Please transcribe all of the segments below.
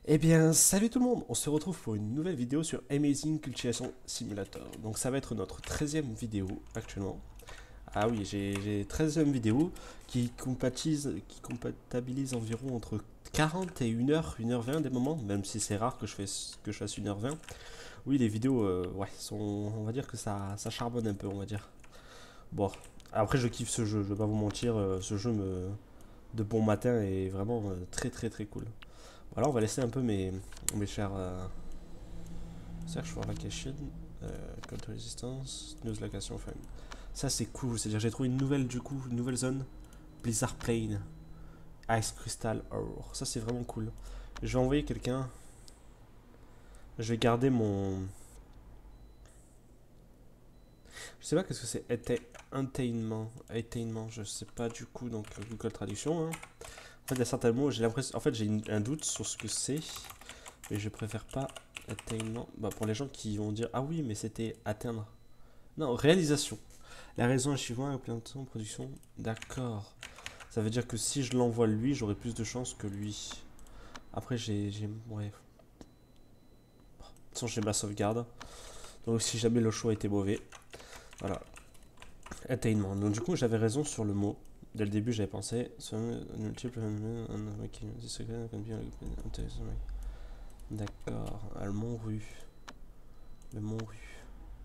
Eh bien, salut tout le monde, on se retrouve pour une nouvelle vidéo sur Amazing Cultivation Simulator. Donc ça va être notre 13e vidéo actuellement. Ah oui, j'ai 13e vidéo qui compatibilise environ entre 40 et 1h, 1h20 des moments, même si c'est rare que je fasse 1h20. Oui, les vidéos, ouais, on va dire que ça charbonne un peu, on va dire. Bon, après je kiffe ce jeu, je vais pas vous mentir, de bon matin est vraiment très très très cool. Voilà, on va laisser un peu mes chers search for location, counter resistance, news location frame. Ça c'est cool, c'est-à-dire j'ai trouvé une nouvelle zone, Blizzard Plain, Ice Crystal Ore. Ça c'est vraiment cool. Je vais envoyer quelqu'un, je vais garder mon... Je sais pas qu'est-ce que c'est, attainment, je sais pas du coup, donc Google Traduction. Hein. En fait, il y a certains mots, j'ai l'impression, en fait j'ai un doute sur ce que c'est, mais je préfère pas attainment. Bah, pour les gens qui vont dire, ah oui, mais c'était atteindre. Non, réalisation. La raison est suivante, plein de temps, production. D'accord. Ça veut dire que si je l'envoie lui, j'aurai plus de chances que lui. Après, ouais. De toute façon, j'ai ma sauvegarde. Donc, si jamais le choix était mauvais. Voilà. Attainment. Donc, du coup, j'avais raison sur le mot. Dès le début, j'avais pensé. D'accord. Le Mont-Rue. Le Mont-Rue.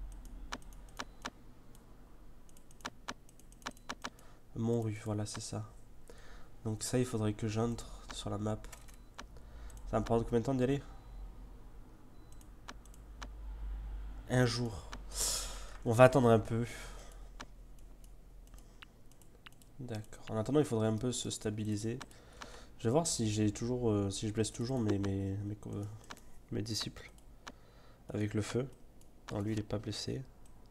Le Mont-Rue, voilà, c'est ça. Donc, ça, il faudrait que j'entre sur la map. Ça va me prendre combien de temps d'y aller? Un jour. On va attendre un peu. D'accord. En attendant, il faudrait un peu se stabiliser. Je vais voir si j'ai toujours, si je blesse toujours mes disciples avec le feu. Non, lui, il est pas blessé.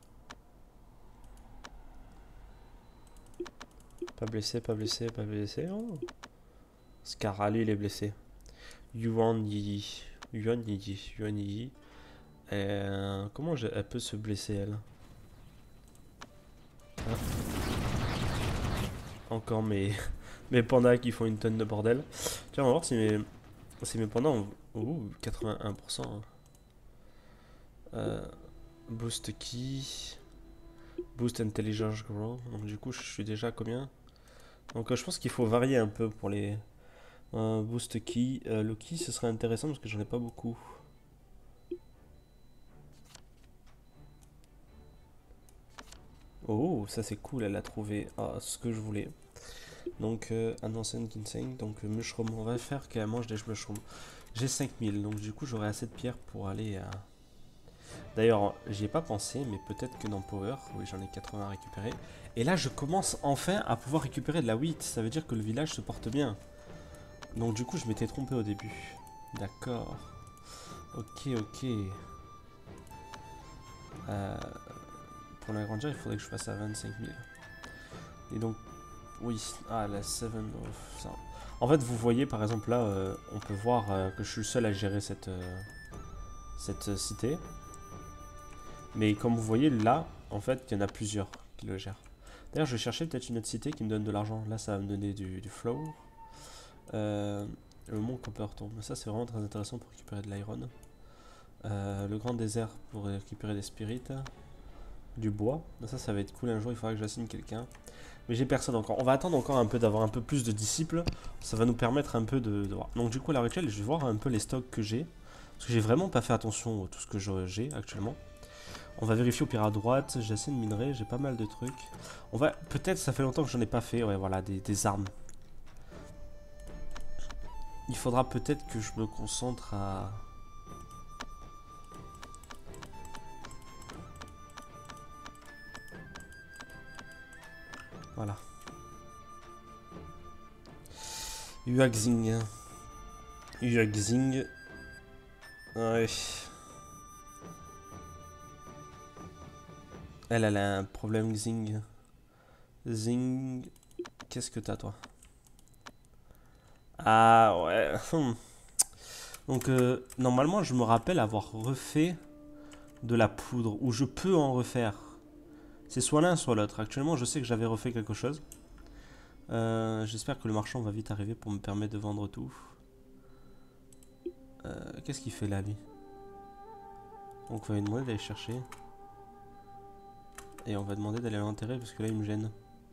Pas blessé, pas blessé, pas blessé. Oh. Scara, lui, il est blessé. Yuan Yi. Yuan Yi. Yuan Yi. Comment elle peut se blesser, elle? Hein. Encore mes pandas qui font une tonne de bordel. Tiens, on va voir si mes pandas ont... Ouh, 81%. Hein. Boost key. Boost intelligence grow. Donc du coup, je suis déjà à combien? Donc je pense qu'il faut varier un peu pour les boost key. Le key, ce serait intéressant parce que j'en ai pas beaucoup. Oh, ça c'est cool, elle a trouvé ce que je voulais. Donc, Annoncen Ginseng, donc mushroom. On va faire qu'elle mange des mushrooms. J'ai 5000, donc du coup j'aurai assez de pierres pour aller à... D'ailleurs, j'y ai pas pensé, mais peut-être que dans Power, oui j'en ai 80 à récupérer. Et là je commence enfin à pouvoir récupérer de la wheat, ça veut dire que le village se porte bien. Donc du coup je m'étais trompé au début. D'accord. Ok, ok. Euh, pour l'agrandir, il faudrait que je fasse à 25 000. Et donc, oui, la 7 of... Ça. En fait, vous voyez par exemple là, on peut voir que je suis le seul à gérer cette cité. Mais comme vous voyez là, en fait, il y en a plusieurs qui le gèrent. D'ailleurs, je vais chercher peut-être une autre cité qui me donne de l'argent. Là, ça va me donner du flow. Euh, le mont Copperton. Ça, c'est vraiment très intéressant pour récupérer de l'iron. Le grand désert pour récupérer des spirites. Du bois. Ça va être cool un jour. Il faudra que j'assigne quelqu'un. Mais j'ai personne encore. On va attendre encore un peu d'avoir un peu plus de disciples. Ça va nous permettre un peu de voir. Donc, du coup, à l'heure actuelle, je vais voir un peu les stocks que j'ai. Parce que j'ai vraiment pas fait attention à tout ce que j'ai actuellement. On va vérifier au pire à droite. J'ai assez de minerais. J'ai pas mal de trucs. On va. Peut-être, ça fait longtemps que j'en ai pas fait. Ouais, voilà, des armes. Il faudra peut-être que je me concentre à. Voilà. Yuaxing. Yuaxing. Ouais. Elle a un problème, Xing. Zing. Qu'est-ce que t'as, toi? Ah, ouais. Donc, normalement, je me rappelle avoir refait de la poudre. Ou je peux en refaire. C'est soit l'un, soit l'autre. Actuellement, je sais que j'avais refait quelque chose. J'espère que le marchand va vite arriver pour me permettre de vendre tout. Qu'est-ce qu'il fait là, lui? Donc on va lui demander d'aller chercher. Et on va demander d'aller l'enterrer parce que là il me gêne.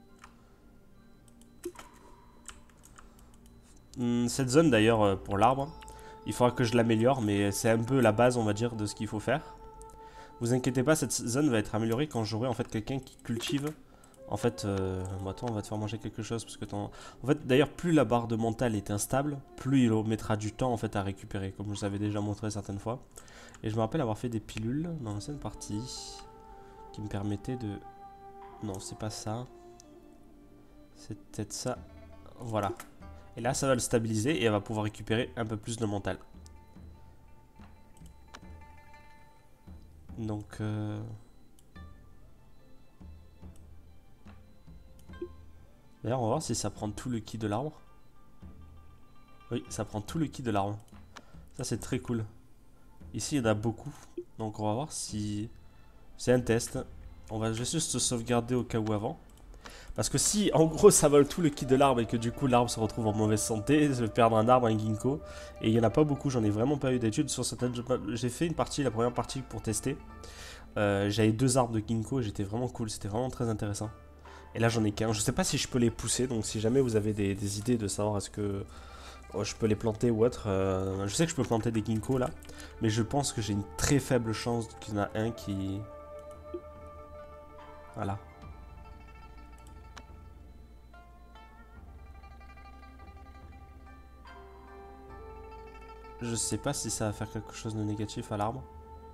Cette zone d'ailleurs pour l'arbre, il faudra que je l'améliore, mais c'est un peu la base on va dire de ce qu'il faut faire. Vous inquiétez pas, cette zone va être améliorée quand j'aurai en fait quelqu'un qui cultive. En fait, bon, attends, on va te faire manger quelque chose parce que en fait, d'ailleurs, plus la barre de mental est instable, plus il mettra du temps en fait à récupérer, comme je vous avais déjà montré certaines fois. Et je me rappelle avoir fait des pilules dans l'ancienne partie qui me permettaient de... Non, c'est pas ça. C'est peut-être ça. Voilà. Et là, ça va le stabiliser et elle va pouvoir récupérer un peu plus de mental. Donc... D'ailleurs, on va voir si ça prend tout le ki de l'arbre. Oui, ça prend tout le ki de l'arbre. Ça, c'est très cool. Ici, il y en a beaucoup. Donc, on va voir si... C'est un test. On va juste se sauvegarder au cas où avant. Parce que si, en gros, ça vole tout le ki de l'arbre et que du coup, l'arbre se retrouve en mauvaise santé, je vais perdre un arbre, un ginkgo. Et il n'y en a pas beaucoup, j'en ai vraiment pas eu d'études sur certaines... J'ai fait une partie, la première partie pour tester. J'avais 2 arbres de ginkgo et j'étais vraiment cool. C'était vraiment très intéressant. Et là, j'en ai qu'un. Je sais pas si je peux les pousser. Donc, si jamais vous avez des idées de savoir est-ce que... je peux les planter ou autre. Je sais que je peux planter des ginkgo là. Mais je pense que j'ai une très faible chance qu'il y en a un qui... Voilà. Je sais pas si ça va faire quelque chose de négatif à l'arbre.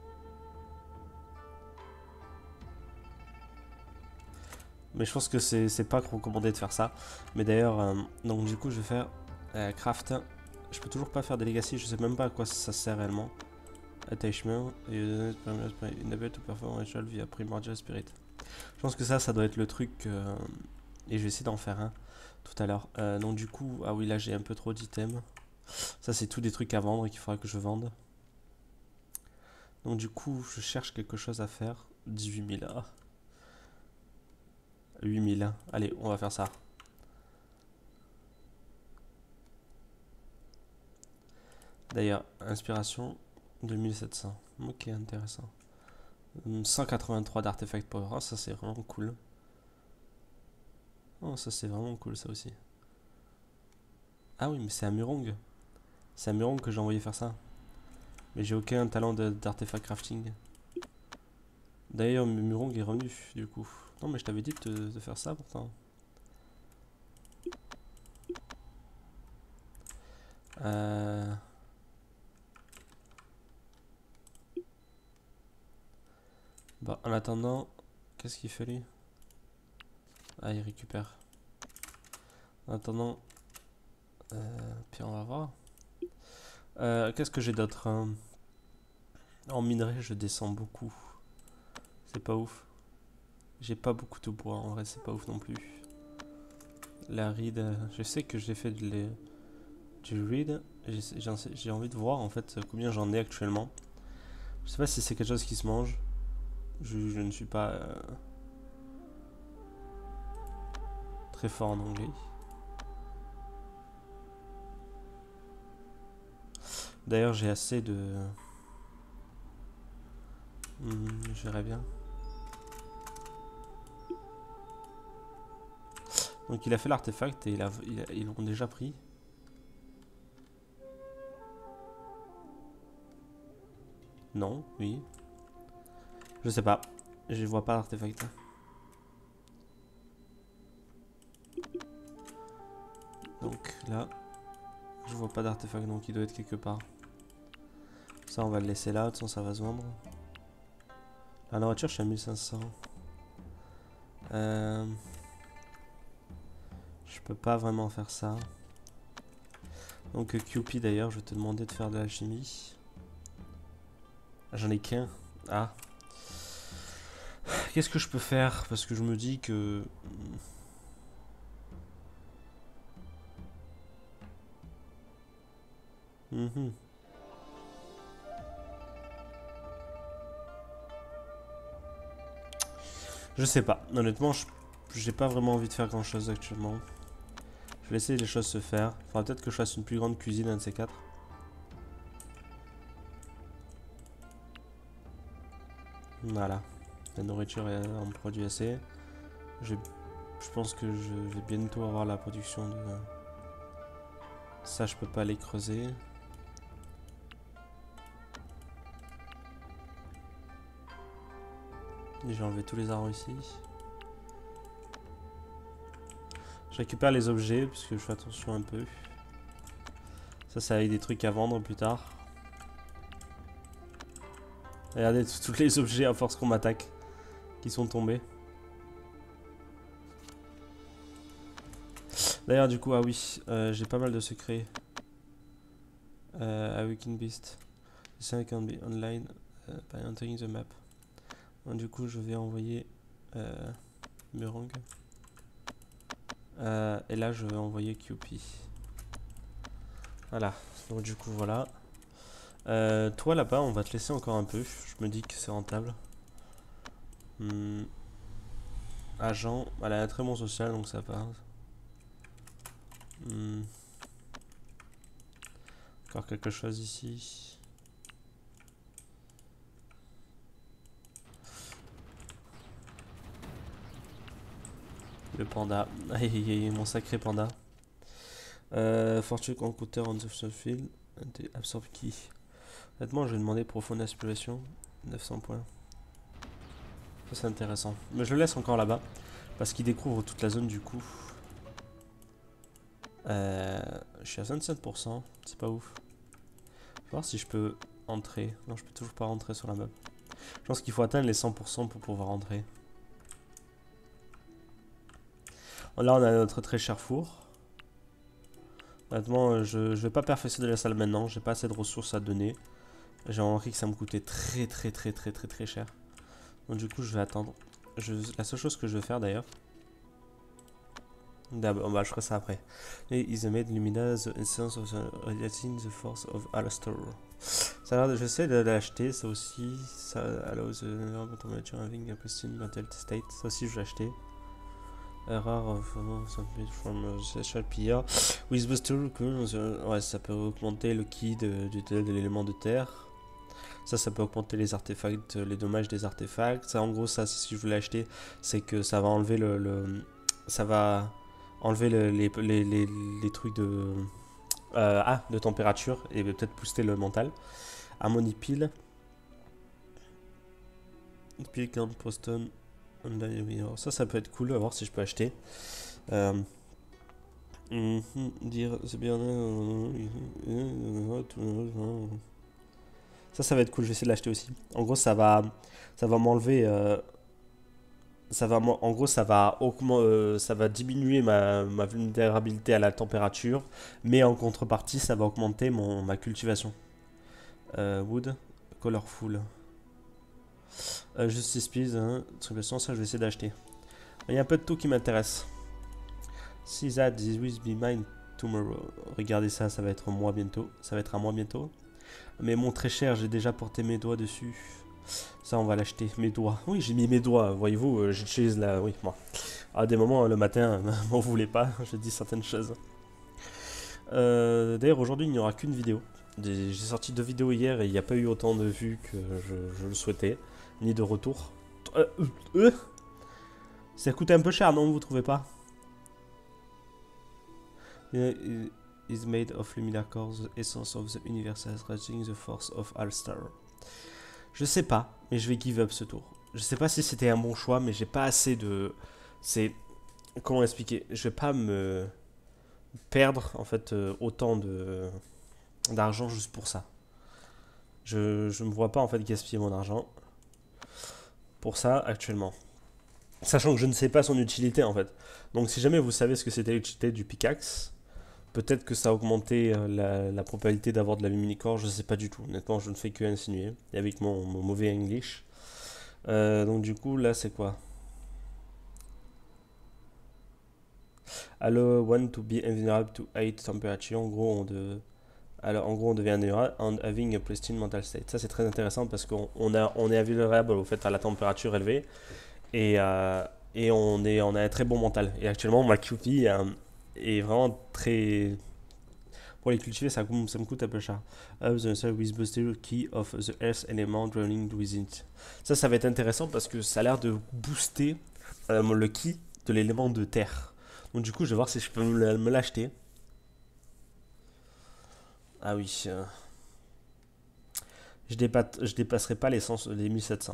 Mais je pense que c'est pas recommandé de faire ça. Mais d'ailleurs, donc du coup je vais faire craft. Je peux toujours pas faire des legacy, je sais même pas à quoi ça sert réellement. Attachment, une ability to perform ritual via primordial spirit. Je pense que ça doit être le truc. Et je vais essayer d'en faire un tout à l'heure. Donc du coup, ah oui là j'ai un peu trop d'items. Ça c'est tous des trucs à vendre et qu'il faudra que je vende. Donc du coup je cherche quelque chose à faire. 18 000. Ah. 8000. Allez, on va faire ça. D'ailleurs, inspiration 2700. Ok, intéressant. 183 d'artefact power. Oh, ça c'est vraiment cool. Oh, ça c'est vraiment cool ça aussi. Ah oui, mais c'est à Murong. C'est à Murong que j'ai envoyé faire ça. Mais j'ai aucun talent d'artefact crafting. D'ailleurs, Murong est revenu du coup. Non, mais je t'avais dit de faire ça pourtant. Bah, en attendant, qu'est-ce qu'il fait lui? Ah, il récupère. En attendant, puis on va voir. Qu'est-ce que j'ai d'autre? En minerai, je descends beaucoup. C'est pas ouf. J'ai pas beaucoup de bois, en vrai, c'est pas ouf non plus. La reed, je sais que j'ai fait du reed. J'ai envie de voir en fait combien j'en ai actuellement. Je sais pas si c'est quelque chose qui se mange. Je ne suis pas très fort en anglais. D'ailleurs, j'ai assez de... je verrai bien. Donc il a fait l'artefact et ils l'ont déjà pris. Non, oui. Je sais pas. Je vois pas l'artefact. Donc là, je vois pas d'artefact, donc il doit être quelque part. Ça, on va le laisser là, de toute façon, ça va se vendre. La nourriture, je suis à 1500. Je peux pas vraiment faire ça. Donc QP d'ailleurs, je vais te demander de faire de l'alchimie. J'en ai qu'un. Ah. Qu'est-ce que je peux faire? Parce que je me dis que... Je sais pas. Honnêtement, j'ai pas vraiment envie de faire grand chose actuellement. Je vais laisser les choses se faire. Faudra peut-être que je fasse une plus grande cuisine, un de ces quatre. Voilà. La nourriture est en produit assez. Je pense que je vais bientôt avoir la production de... Ça, je peux pas les creuser. J'ai enlevé tous les arbres ici. Je récupère les objets parce que je fais attention un peu. Ça, ça a des trucs à vendre plus tard. Regardez tous les objets à force qu'on m'attaque qui sont tombés. D'ailleurs, du coup, ah oui, j'ai pas mal de secrets. Awakened Beast. The sign can be online by entering the map. Donc, du coup, je vais envoyer Murong. Et là, je vais envoyer QP. Voilà. Donc, du coup, voilà. Toi, là-bas, on va te laisser encore un peu. Je me dis que c'est rentable. Agent. Elle a un très bon social, donc ça passe. Encore quelque chose ici. Le panda. Mon sacré panda. Fortune Encounter on the field. Absorbe key. Honnêtement, je vais demander profonde exploration. 900 points. Ça, c'est intéressant. Mais je le laisse encore là-bas. Parce qu'il découvre toute la zone du coup. Je suis à 27%. C'est pas ouf. Je vais voir si je peux entrer. Non, je peux toujours pas rentrer sur la map. Je pense qu'il faut atteindre les 100% pour pouvoir rentrer. Là, on a notre très cher four. Honnêtement, je vais pas perfectionner la salle maintenant. J'ai pas assez de ressources à donner. J'ai remarqué que ça me coûtait très cher. Donc du coup, je vais attendre. La seule chose que je vais faire d'ailleurs. Bah, je ferai ça après. Is made Lumina the essence of radiating the force of Alastor. Ça a l'air, j'essaie de l'acheter, ça aussi. Ça allows the temperature having a pristine mental state. Ça aussi, je vais l'acheter. Error of from Special PR. With Buster, ouais, ça peut augmenter le ki de l'élément de terre. Ça peut augmenter les artefacts, les dommages des artefacts. Ça, en gros, ça, si je voulais l'acheter, c'est que ça va enlever ça va enlever les trucs de température et peut-être booster le mental. Harmony Pile. Pile Count Poston. Ça peut être cool, à voir si je peux acheter. Dire ça va être cool, je vais essayer de l'acheter aussi. En gros, ça va m'enlever. En gros, ça va diminuer ma vulnérabilité à la température, mais en contrepartie, ça va augmenter ma cultivation. Wood, colorful. Justice Please, hein, ça je vais essayer d'acheter. Il y a un peu de tout qui m'intéresse. See that this will be mine tomorrow. Regardez ça, ça va être moi bientôt. Ça va être à moi bientôt. Mais mon très cher, j'ai déjà porté mes doigts dessus. Ça, on va l'acheter. Mes doigts. Oui, j'ai mis mes doigts. Voyez-vous, j'utilise la. Oui, moi. À des moments, le matin, m'en voulez pas. Je dis certaines choses. D'ailleurs, aujourd'hui, il n'y aura qu'une vidéo. J'ai sorti 2 vidéos hier et il n'y a pas eu autant de vues que je le souhaitais. Ni de retour. Ça coûtait un peu cher, non, vous trouvez pas? Is made of luminar cores, the essence of the universe, radiating the force of All-Star. Je sais pas, mais je vais give up ce tour. Je sais pas si c'était un bon choix, mais j'ai pas assez de... Comment expliquer? Je vais pas me perdre, en fait, autant d'argent juste pour ça. Je me vois pas, en fait, gaspiller mon argent pour ça, actuellement. Sachant que je ne sais pas son utilité, en fait. Donc, si jamais vous savez ce que c'était l'utilité du pickaxe, peut-être que ça a augmenté la probabilité d'avoir de la luminicore, je ne sais pas du tout. Honnêtement, je ne fais que insinuer, avec mon mauvais English. Donc du coup, là, c'est quoi? Allow one to be invulnerable to 8 temperature. En gros, on devient invulnérable en having a pristine mental state. Ça, c'est très intéressant parce qu'on est invulnérable au fait à la température élevée et on a un très bon mental. Et actuellement, ma QP est vraiment très... Pour les cultiver, ça me coûte un peu cher. Up the soil with booster key of the earth element dwelling within it. Ça va être intéressant parce que ça a l'air de booster le key de l'élément de terre. Donc du coup, je vais voir si je peux me l'acheter. Ah oui. Je dépasserai pas les 1700.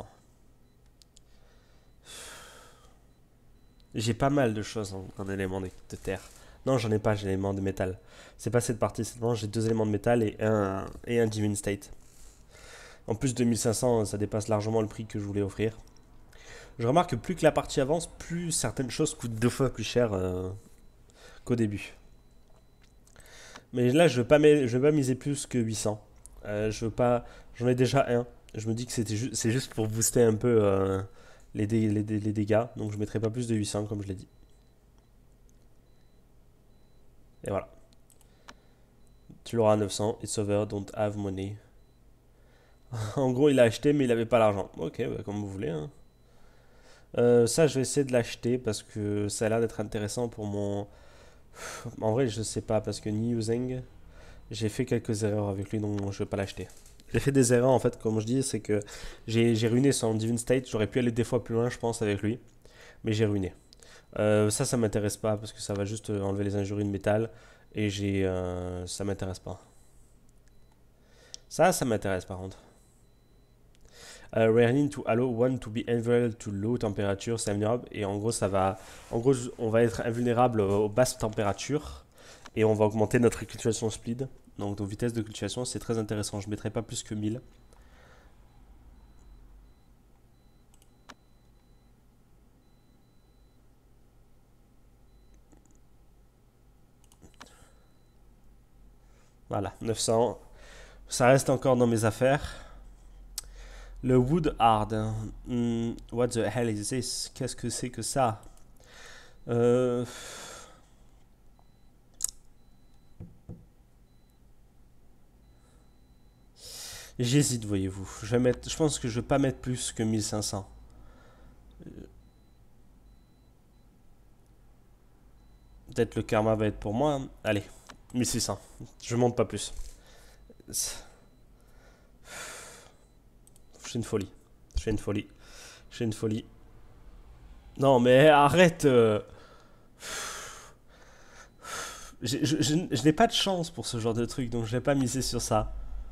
J'ai pas mal de choses en éléments de terre. Non, j'en ai pas, j'ai l'élément de métal. C'est pas cette partie, c'est bon, j'ai 2 éléments de métal et un Divine State. En plus de 1500, ça dépasse largement le prix que je voulais offrir. Je remarque que plus que la partie avance, plus certaines choses coûtent 2 fois plus cher qu'au début. Mais là, je veux pas miser plus que 800. Je veux pas, j'en ai déjà un. Je me dis que c'est juste pour booster un peu les dégâts. Donc je mettrai pas plus de 800 comme je l'ai dit. Et voilà. Tu l'auras à 900. It's over, don't have money. En gros, il a acheté, mais il avait pas l'argent. Ok, bah, comme vous voulez. Hein. Ça, je vais essayer de l'acheter parce que ça a l'air d'être intéressant pour mon. En vrai, je sais pas parce que Niu Zeng, j'ai fait quelques erreurs avec lui, donc je vais pas l'acheter. J'ai fait des erreurs en fait, comme je dis, c'est que j'ai ruiné son Divine State. J'aurais pu aller des fois plus loin, je pense, avec lui, mais j'ai ruiné. Ça m'intéresse pas parce que ça va juste enlever les injures de métal et ça m'intéresse pas. Ça m'intéresse par contre. Rarely to allow one to be invulnerable to low temperature, c'est invulnérable et en gros on va être invulnérable aux basses températures et on va augmenter notre cultivation speed. Donc nos vitesses de cultivation, c'est très intéressant. Je ne mettrai pas plus que 1000. Voilà, 900. Ça reste encore dans mes affaires. Le wood hard. What the hell is this? Qu'est-ce que c'est que ça? euh... J'hésite, voyez-vous. Je pense que je vais pas mettre plus que 1500. Peut-être le karma va être pour moi. Hein. Allez, 1600. Je monte pas plus. Je fais une folie. Je fais une folie. Je fais une folie. Non, mais arrête. Je n'ai pas de chance pour ce genre de truc, donc je vais pas miser sur ça.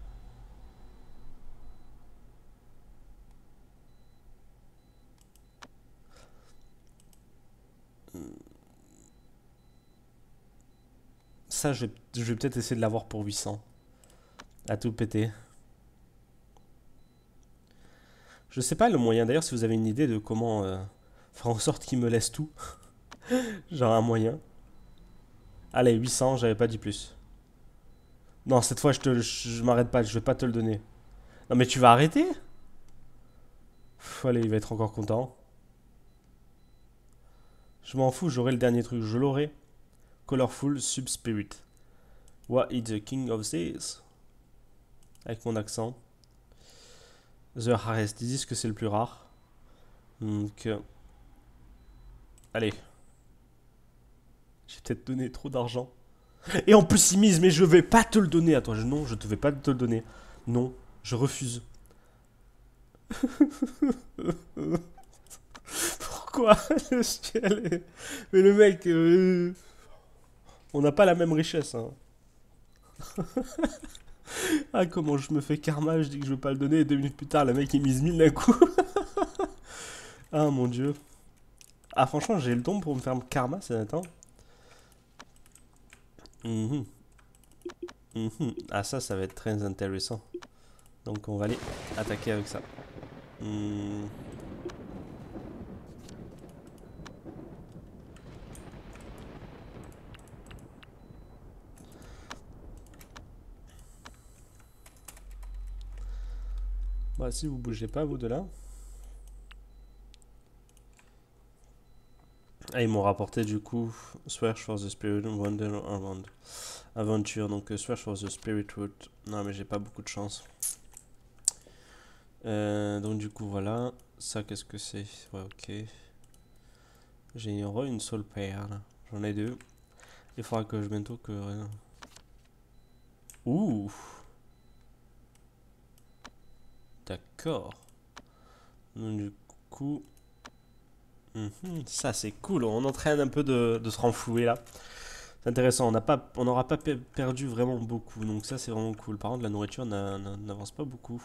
Ça, je vais peut-être essayer de l'avoir pour 800. À tout péter. Je sais pas le moyen. D'ailleurs, si vous avez une idée de comment faire en sorte qu'il me laisse tout. Genre un moyen. Allez, 800, j'avais pas dit plus. Non, cette fois, je m'arrête pas. Je vais pas te le donner. Non, mais tu vas arrêter. Allez, il va être encore content. Je m'en fous, j'aurai le dernier truc. Je l'aurai. Colorful Subspirit. What is the king of this? Avec mon accent. The rarest. Ils disent que c'est le plus rare. Donc. Allez. J'ai peut-être donné trop d'argent. Et en plus, il mise, mais je vais pas te le donner à toi. Non, je te vais pas te le donner. Non, je refuse. Pourquoi le ciel Mais le mec, on n'a pas la même richesse. Hein. Ah, comment je me fais karma, je dis que je veux pas le donner, et 2 minutes plus tard, le mec il mise 1000 d'un coup. Ah mon dieu. Ah, franchement, j'ai le don pour me faire karma, c'est attends. Mhm. Ah, ça va être très intéressant. Donc, on va aller attaquer avec ça. Bah, si vous bougez pas, vous de là. Ah, ils m'ont rapporté du coup Search for the Spirit Wonder Around Aventure. Donc, Search for the Spirit Root. Non, mais j'ai pas beaucoup de chance. Donc, du coup, voilà. Ça, qu'est-ce que c'est? Ouais, ok. J'ai une Soul Pair. J'en ai 2. Il faudra que je bientôt que. Ouh. D'accord. Donc, du coup... ça c'est cool, on entraîne un peu de se renflouer là. C'est intéressant, on n'aura pas perdu vraiment beaucoup, donc ça c'est vraiment cool. Par contre la nourriture n'avance pas beaucoup.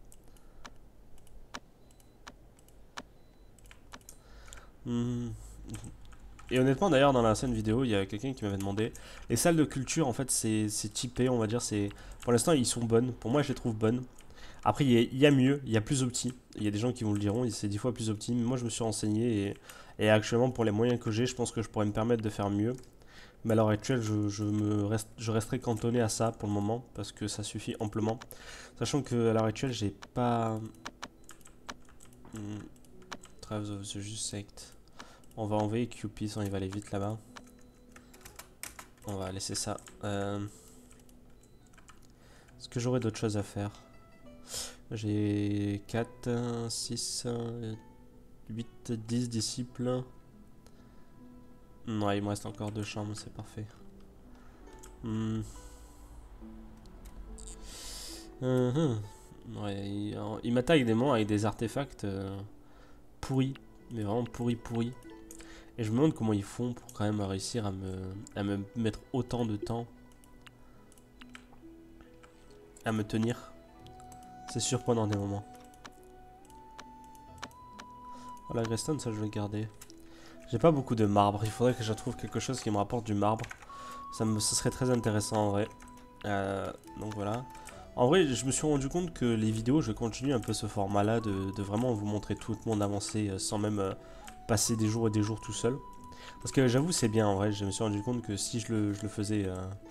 Hmm. Et honnêtement d'ailleurs dans la scène vidéo il y a quelqu'un qui m'avait demandé. Les salles de culture en fait c'est typé on va dire, pour l'instant ils sont bonnes, pour moi je les trouve bonnes. Après il y a mieux, il y a plus opti. Il y a des gens qui vous le diront, c'est 10 fois plus opti, mais moi je me suis renseigné et actuellement pour les moyens que j'ai je pense que je pourrais me permettre de faire mieux. Mais à l'heure actuelle, je resterai cantonné à ça pour le moment parce que ça suffit amplement. Sachant que à l'heure actuelle, j'ai pas. Tribes of the Just Sect. On va envoyer Cupid, il va aller vite là-bas. On va laisser ça. Est-ce que j'aurais d'autres choses à faire? J'ai 4, 6, 8, 10 disciples. Ouais, il me reste encore 2 chambres, c'est parfait. Ouais, il m'attaque des monstres avec des artefacts pourris, mais vraiment pourris. Et je me demande comment ils font pour quand même réussir à me mettre autant de temps à me tenir. C'est surprenant des moments. Voilà, Greystone, ça je vais garder. J'ai pas beaucoup de marbre, il faudrait que je trouve quelque chose qui me rapporte du marbre. Ce serait très intéressant en vrai. Donc voilà. En vrai, je me suis rendu compte que les vidéos, je vais continuer un peu ce format-là de vraiment vous montrer tout mon avancée sans même passer des jours et des jours tout seul. Parce que j'avoue, c'est bien en vrai. Je me suis rendu compte que si je le faisais.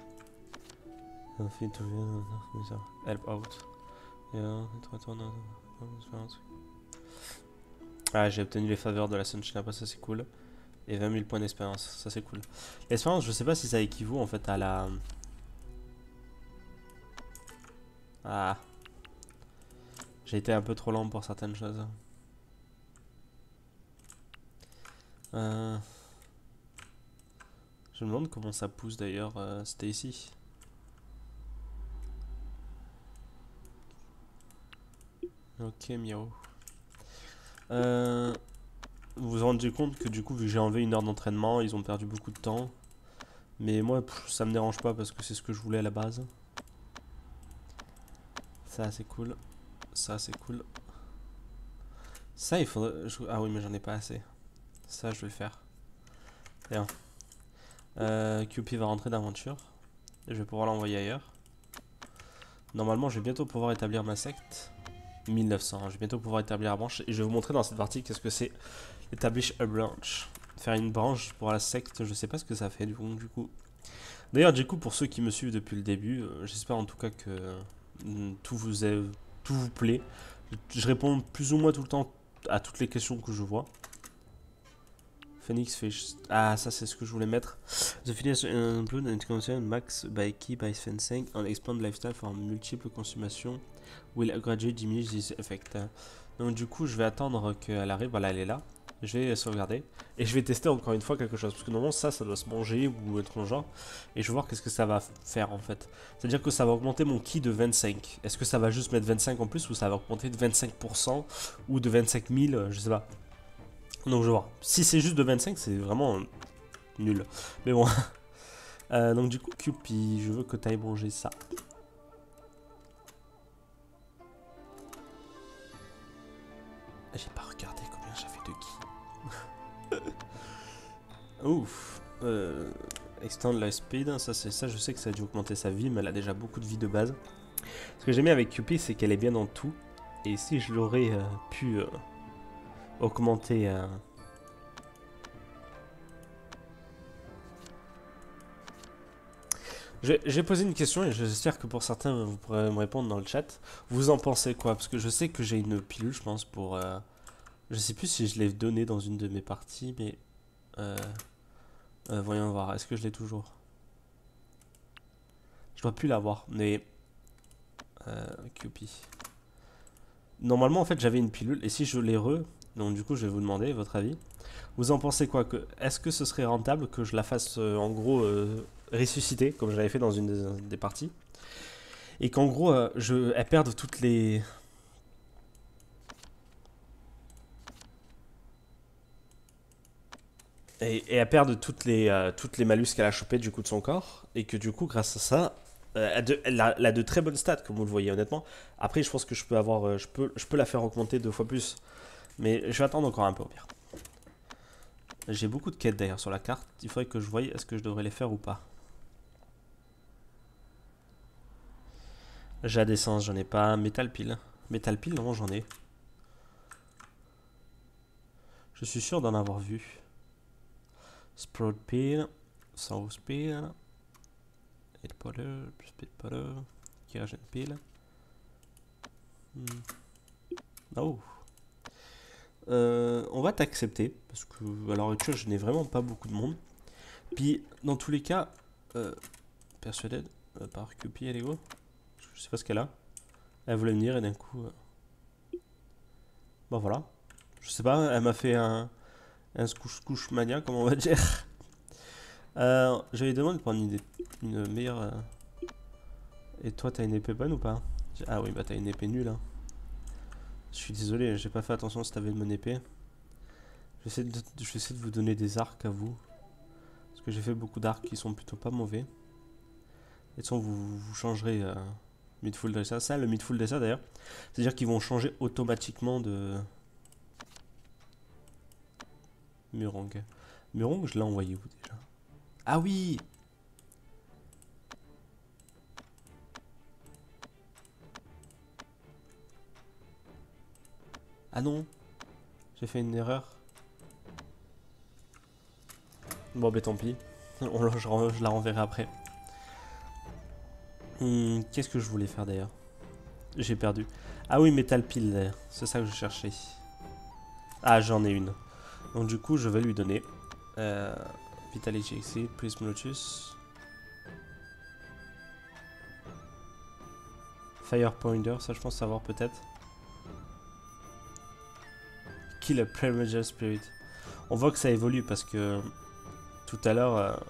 Help out. Ah, j'ai obtenu les faveurs de la Sunshine après, ça c'est cool. Et 20 000 points d'expérience, ça c'est cool. L'expérience, je sais pas si ça équivaut en fait à la. Ah. J'ai été un peu trop lent pour certaines choses. Je me demande comment ça pousse d'ailleurs, c'était ici. Ok, miaou. Vous vous rendez compte que du coup, vu que j'ai enlevé 1 heure d'entraînement, ils ont perdu beaucoup de temps. Mais moi, ça me dérange pas parce que c'est ce que je voulais à la base. Ça, c'est cool. Ça, c'est cool. Ça, il faudrait... Ah oui, mais j'en ai pas assez. Ça, je vais le faire. Bien. QP va rentrer d'aventure. Je vais pouvoir l'envoyer ailleurs. Normalement, je vais bientôt pouvoir établir ma secte. 1900. Je vais bientôt pouvoir établir la branche. Et je vais vous montrer dans cette partie qu'est-ce que c'est Establish a branch. Faire une branche pour la secte, je sais pas ce que ça fait du coup. D'ailleurs, du coup, pour ceux qui me suivent depuis le début, j'espère en tout cas que tout vous plaît. Je réponds plus ou moins tout le temps à toutes les questions que je vois. Phoenix Fish. Ah, ça c'est ce que je voulais mettre. The Phoenix Blood and Concern Max by Key by Fencing on Expand Lifestyle for multiple consommation will gradually diminish this effect. Donc du coup, je vais attendre qu'elle arrive. Voilà, elle est là. Je vais sauvegarder. Et je vais tester encore une fois quelque chose. Parce que normalement, ça doit se manger ou être en genre. Et je vais voir qu'est-ce que ça va faire en fait. C'est-à-dire que ça va augmenter mon ki de 25. Est-ce que ça va juste mettre 25 en plus ou ça va augmenter de 25% ou de 25 000, je sais pas. Donc je vais voir. Si c'est juste de 25, c'est vraiment nul. Mais bon. Donc du coup, Cupid, je veux que tu ailles manger ça. J'ai pas regardé combien j'avais de ki. Ouf. Extend life speed, ça je sais que ça a dû augmenter sa vie, mais elle a déjà beaucoup de vie de base. Ce que j'aime bien avec Cupid, c'est qu'elle est bien dans tout. Et si je l'aurais pu augmenter... J'ai posé une question et j'espère que pour certains vous pourrez me répondre dans le chat. Vous en pensez quoi? Parce que je sais que j'ai une pilule, je pense, pour... je sais plus si je l'ai donnée dans une de mes parties, mais... voyons voir, est-ce que je l'ai toujours? Je dois plus l'avoir, mais... Cupid. Normalement, en fait, j'avais une pilule, et si je l'ai donc du coup, je vais vous demander votre avis. Vous en pensez quoi? Est-ce que ce serait rentable que je la fasse, en gros, ressusciter, comme je l'avais fait dans une des parties? Et qu'en gros, elles perdent toutes les... Et elles perdent toutes les malus qu'elle a chopées du coup de son corps. Et que du coup, grâce à ça, elle a de très bonnes stats, comme vous le voyez, honnêtement. Après, je pense que je peux avoir... je peux la faire augmenter 2 fois plus. Mais je vais attendre encore un peu au pire. J'ai beaucoup de quêtes d'ailleurs sur la carte. Il faudrait que je voie est-ce que je devrais les faire ou pas. J'ai d'essence, j'en ai pas. Metal pile. Metal pile, non, j'en ai. Je suis sûr d'en avoir vu. Sprout pile. Sauce pile. Hit powder. Speed powder. Keragen pile. Oh. On va t'accepter. Parce que à l'heure actuelle, je n'ai vraiment pas beaucoup de monde. Puis, dans tous les cas, Persuaded par QP, elle est où? Je sais pas ce qu'elle a. Elle voulait venir et d'un coup... Bah voilà. Je sais pas, elle m'a fait un couche mania, comme on va dire. Je lui demande de prendre une meilleure... Et toi, t'as une épée bonne ou pas? Ah oui, bah t'as une épée nulle. Hein. Je suis désolé, j'ai pas fait attention si t'avais une bonne épée. Je vais essayer de vous donner des arcs à vous. Parce que j'ai fait beaucoup d'arcs qui sont plutôt pas mauvais. Et de toute façon, vous changerez Midful Dressa. Ça, le Midful Dressa d'ailleurs. C'est-à-dire qu'ils vont changer automatiquement de... Murong. Murong, je l'ai envoyé où déjà? Ah oui! Ah non! J'ai fait une erreur. Bon, bah tant pis. Je la renverrai après. Qu'est-ce que je voulais faire d'ailleurs? J'ai perdu. Ah oui, Metal Pile, c'est ça que je cherchais. Ah, j'en ai une. Donc du coup, je vais lui donner. Vitality Exit, Prism Lotus. Fire Pointer, ça je pense savoir peut-être. Kill a Premature Spirit. On voit que ça évolue parce que tout à l'heure...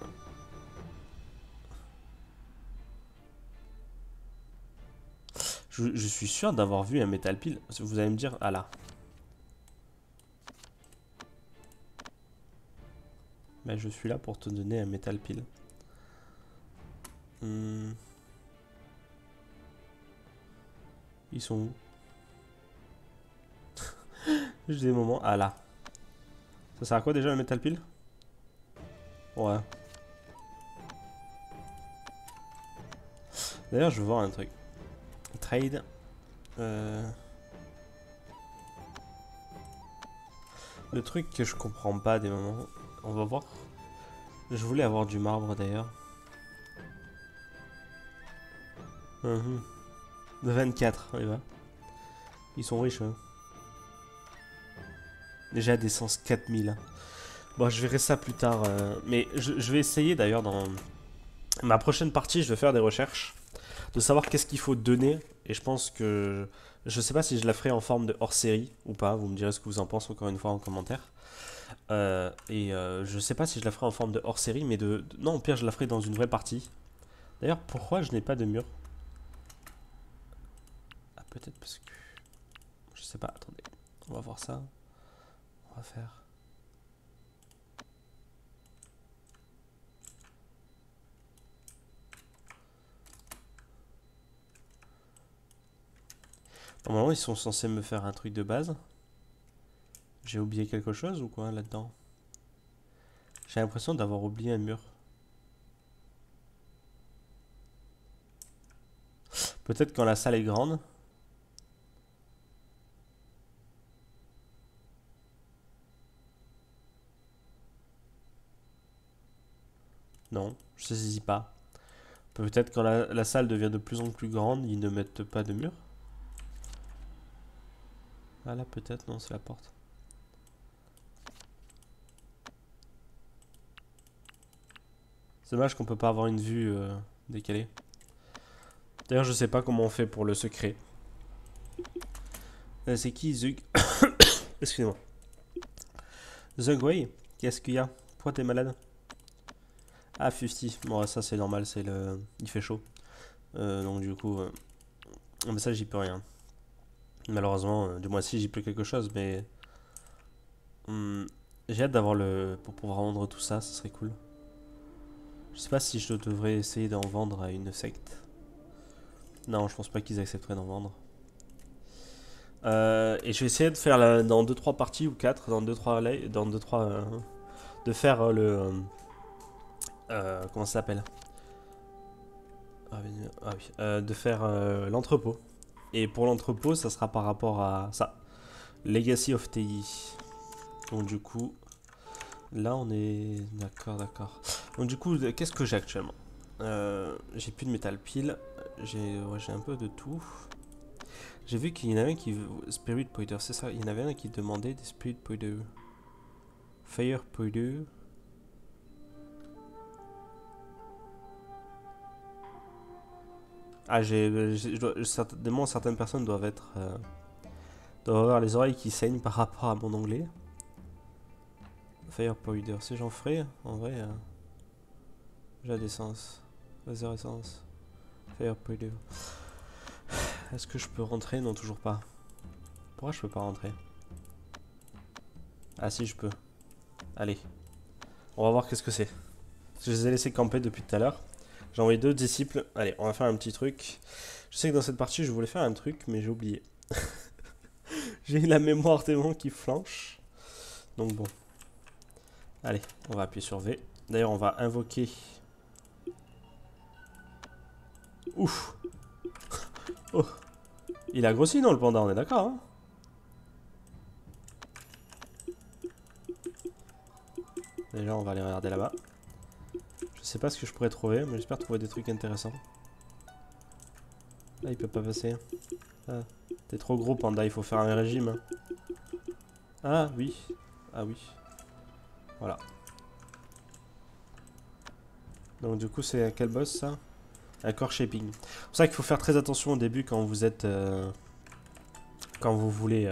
je suis sûr d'avoir vu un Metal Pile. Vous allez me dire, ah là. Mais je suis là pour te donner un Metal Pile. Ils sont où? J'ai des moments. Ah là. Ça sert à quoi déjà le Metal Pile? Ouais. D'ailleurs, je veux voir un truc. Trade. Le truc que je comprends pas des moments. On va voir. Je voulais avoir du marbre d'ailleurs. 24, il va. Ils sont riches. Hein. Déjà d'essence 4000. Bon, je verrai ça plus tard. Mais je vais essayer d'ailleurs dans ma prochaine partie, je vais faire des recherches. De savoir qu'est-ce qu'il faut donner. Et je pense que... Je sais pas si je la ferai en forme de hors-série ou pas. Vous me direz ce que vous en pensez encore une fois en commentaire. Je sais pas si je la ferai en forme de hors-série. Mais non, au pire, je la ferai dans une vraie partie. D'ailleurs, pourquoi je n'ai pas de mur? Ah, peut-être parce que... Je sais pas, attendez. On va voir ça. On va faire... Normalement, ils sont censés me faire un truc de base. J'ai oublié quelque chose ou quoi là-dedans? J'ai l'impression d'avoir oublié un mur. Peut-être quand la salle est grande. Non, je saisis pas. Peut-être quand la salle devient de plus en plus grande, ils ne mettent pas de mur. Ah là, peut-être, non, c'est la porte. C'est dommage qu'on peut pas avoir une vue décalée. D'ailleurs, je sais pas comment on fait pour le secret. C'est qui Zug? Excusez-moi. Zugway, qu'est-ce qu'il y a? Pourquoi t'es malade? Ah, 50. Bon, ça c'est normal, c'est le... Il fait chaud. Donc du coup, mais ça j'y peux rien. Malheureusement, du moins si j'y peux quelque chose, mais j'ai hâte d'avoir pour pouvoir vendre tout ça, ce serait cool. Je sais pas si je devrais essayer d'en vendre à une secte. Non, je pense pas qu'ils accepteraient d'en vendre. Et je vais essayer de faire dans 2-3 parties ou 4, dans 2-3 de faire comment ça s'appelle? Oui, de faire l'entrepôt. Et pour l'entrepôt, ça sera par rapport à ça. Legacy of TI. Donc du coup, là on est... D'accord. Donc du coup, qu'est-ce que j'ai actuellement? J'ai plus de métal pile. J'ai un peu de tout. J'ai vu qu'il y en avait un qui... Spirit Powder, c'est ça. Il y en avait un qui demandait des Spirit Powder. Fire Powder. Ah, certainement, certaines personnes doivent avoir les oreilles qui saignent par rapport à mon anglais. Fire Powder, si j'en ferais, en vrai, j'ai d'essence. Laser essence. Fire Powder. Est-ce que je peux rentrer? Non, toujours pas. Pourquoi je peux pas rentrer? Ah si, je peux. Allez. On va voir qu'est-ce que c'est. Je les ai laissés camper depuis tout à l'heure. J'ai envoyé 2 disciples. Allez, on va faire un petit truc. Je sais que dans cette partie, je voulais faire un truc, mais j'ai oublié. J'ai la mémoire démon qui flanche. Donc bon. Allez, on va appuyer sur V. D'ailleurs, on va invoquer... Ouf. Oh. Il a grossi, non, le panda, on est d'accord, hein? Déjà, on va aller regarder là-bas. Je sais pas ce que je pourrais trouver, mais j'espère trouver des trucs intéressants. Là, il peut pas passer. Ah, t'es trop gros, panda, il faut faire un régime. Hein. Ah, oui. Ah, oui. Voilà. Donc, du coup, c'est à quel boss, ça? Un core shaping. C'est pour ça qu'il faut faire très attention au début quand vous êtes... quand vous voulez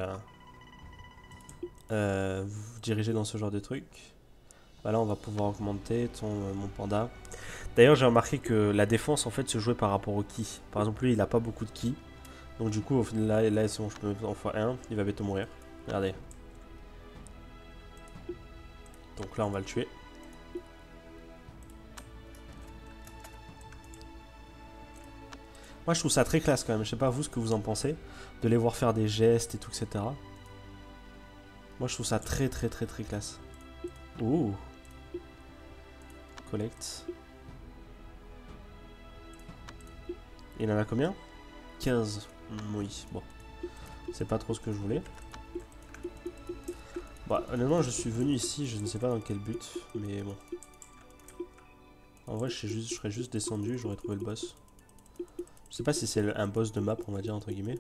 vous diriger dans ce genre de truc. Bah là, on va pouvoir augmenter mon panda. D'ailleurs, j'ai remarqué que la défense, en fait, se jouait par rapport au ki. Par exemple, lui, il a pas beaucoup de ki. Donc, du coup, au final, là si je peux en faire un, il va bientôt mourir. Regardez. Donc là, on va le tuer. Moi, je trouve ça très classe quand même. Je sais pas vous ce que vous en pensez. De les voir faire des gestes et tout, etc. Moi, je trouve ça très classe. Ouh. Collect. Il en a combien? 15. Oui, bon. C'est pas trop ce que je voulais. Bah, honnêtement, je suis venu ici, je ne sais pas dans quel but, mais bon. En vrai, je serais juste descendu, j'aurais trouvé le boss. Je sais pas si c'est un boss de map, on va dire, entre guillemets.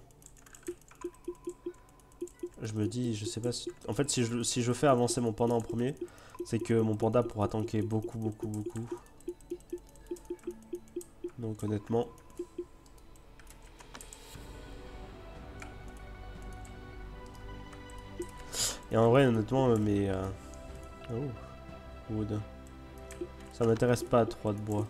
Je me dis, je sais pas si... En fait, si je fais avancer mon panda en premier, c'est que mon panda pourra tanker beaucoup. Donc, honnêtement... Et en vrai, honnêtement, Oh, wood. Ça m'intéresse pas, 3 de bois.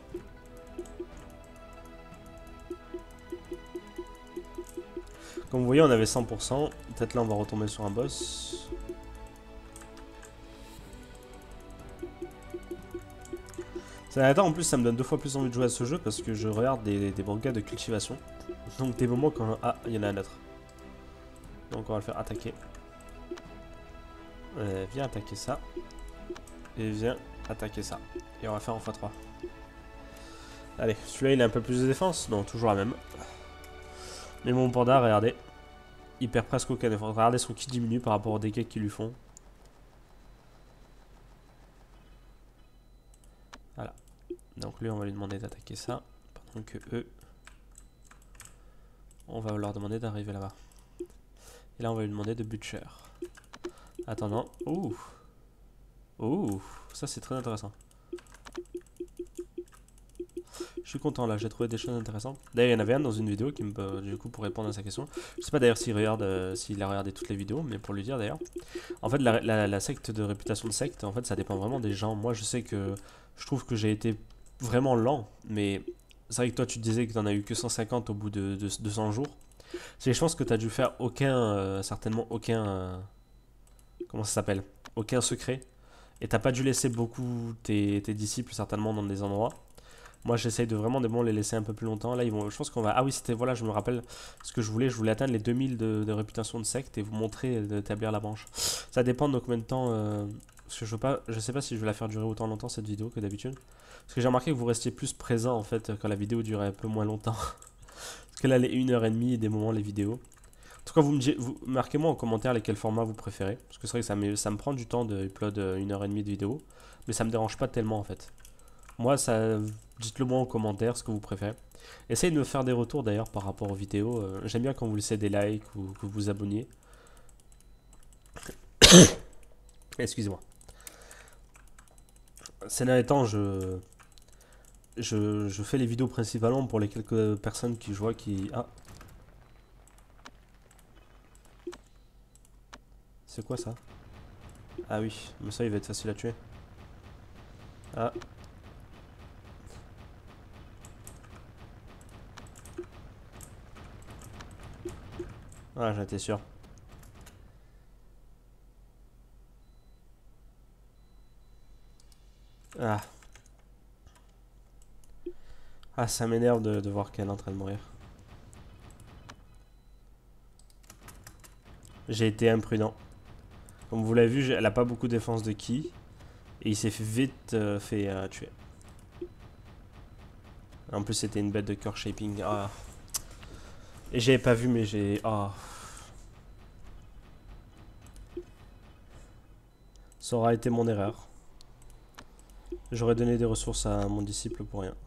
Comme vous voyez, on avait 100%. Peut-être là, on va retomber sur un boss. En plus, ça me donne 2 fois plus envie de jouer à ce jeu parce que je regarde des mangas de cultivation. Donc des moments quand... Ah, il y en a un autre. Donc on va le faire attaquer. Viens attaquer ça. Et viens attaquer ça. Et on va faire en x3. Allez, celui-là, il a un peu plus de défense. Non, toujours la même. Mais mon panda, regardez. Il perd presque aucun effort. Regardez son ki diminue par rapport aux dégâts qu'ils lui font. Voilà. Donc lui, on va lui demander d'attaquer ça. Pendant que eux, on va leur demander d'arriver là-bas. Et là, on va lui demander de butcher. Attendant. Ouh. Ouh. Ça, c'est très intéressant. Je suis content là, j'ai trouvé des choses intéressantes. D'ailleurs, il y en avait un dans une vidéo qui me, du coup, pour répondre à sa question. Je sais pas d'ailleurs s'il a regardé toutes les vidéos, mais pour lui dire d'ailleurs. En fait, la secte de réputation de secte, en fait, ça dépend vraiment des gens. Moi, je sais que je trouve que j'ai été vraiment lent, mais c'est vrai que toi tu disais que t'en as eu que 150 au bout de 200 jours. C'est que je pense que t'as dû faire aucun, certainement aucun, comment ça s'appelle? Aucun secret. Et t'as pas dû laisser beaucoup tes disciples certainement dans des endroits. Moi j'essaye de vraiment les laisser un peu plus longtemps. Là ils vont, je pense qu'on va... Ah oui c'était, voilà je me rappelle ce que je voulais atteindre les 2000 de réputation de secte et vous montrer d'établir la branche. Ça dépend de combien de temps... parce que je sais pas si je vais la faire durer autant longtemps cette vidéo que d'habitude. Parce que j'ai remarqué que vous restiez plus présent en fait quand la vidéo durait un peu moins longtemps. Parce que là les 1h30 et des moments les vidéos. En tout cas, marquez-moi en commentaire lesquels formats vous préférez. Parce que c'est vrai que ça me prend du temps de upload 1h30 de vidéo. Mais ça me dérange pas tellement en fait. Moi, dites-le moi en commentaire ce que vous préférez. Essayez de me faire des retours d'ailleurs par rapport aux vidéos. J'aime bien quand vous laissez des likes ou que vous vous abonniez. Excusez-moi. Ces derniers temps, je fais les vidéos principalement pour les quelques personnes qui je vois qui... Ah, c'est quoi ça? Ah oui, mais ça il va être facile à tuer. Ah, ah j'en étais sûr. Ah, ah ça m'énerve de voir qu'elle est en train de mourir. J'ai été imprudent. Comme vous l'avez vu, elle a pas beaucoup de défense de ki. Et il s'est vite tuer. En plus, c'était une bête de core shaping. Ah. Et j'avais pas vu, mais j'ai. Ah. Ça aura été mon erreur. J'aurais donné des ressources à mon disciple pour rien.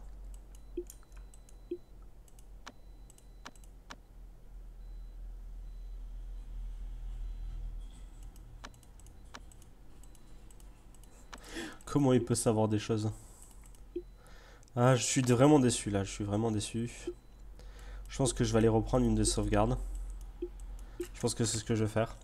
Comment il peut savoir des choses? Ah, je suis vraiment déçu là. Je suis vraiment déçu. Je pense que je vais aller reprendre une des sauvegardes. Je pense que c'est ce que je vais faire.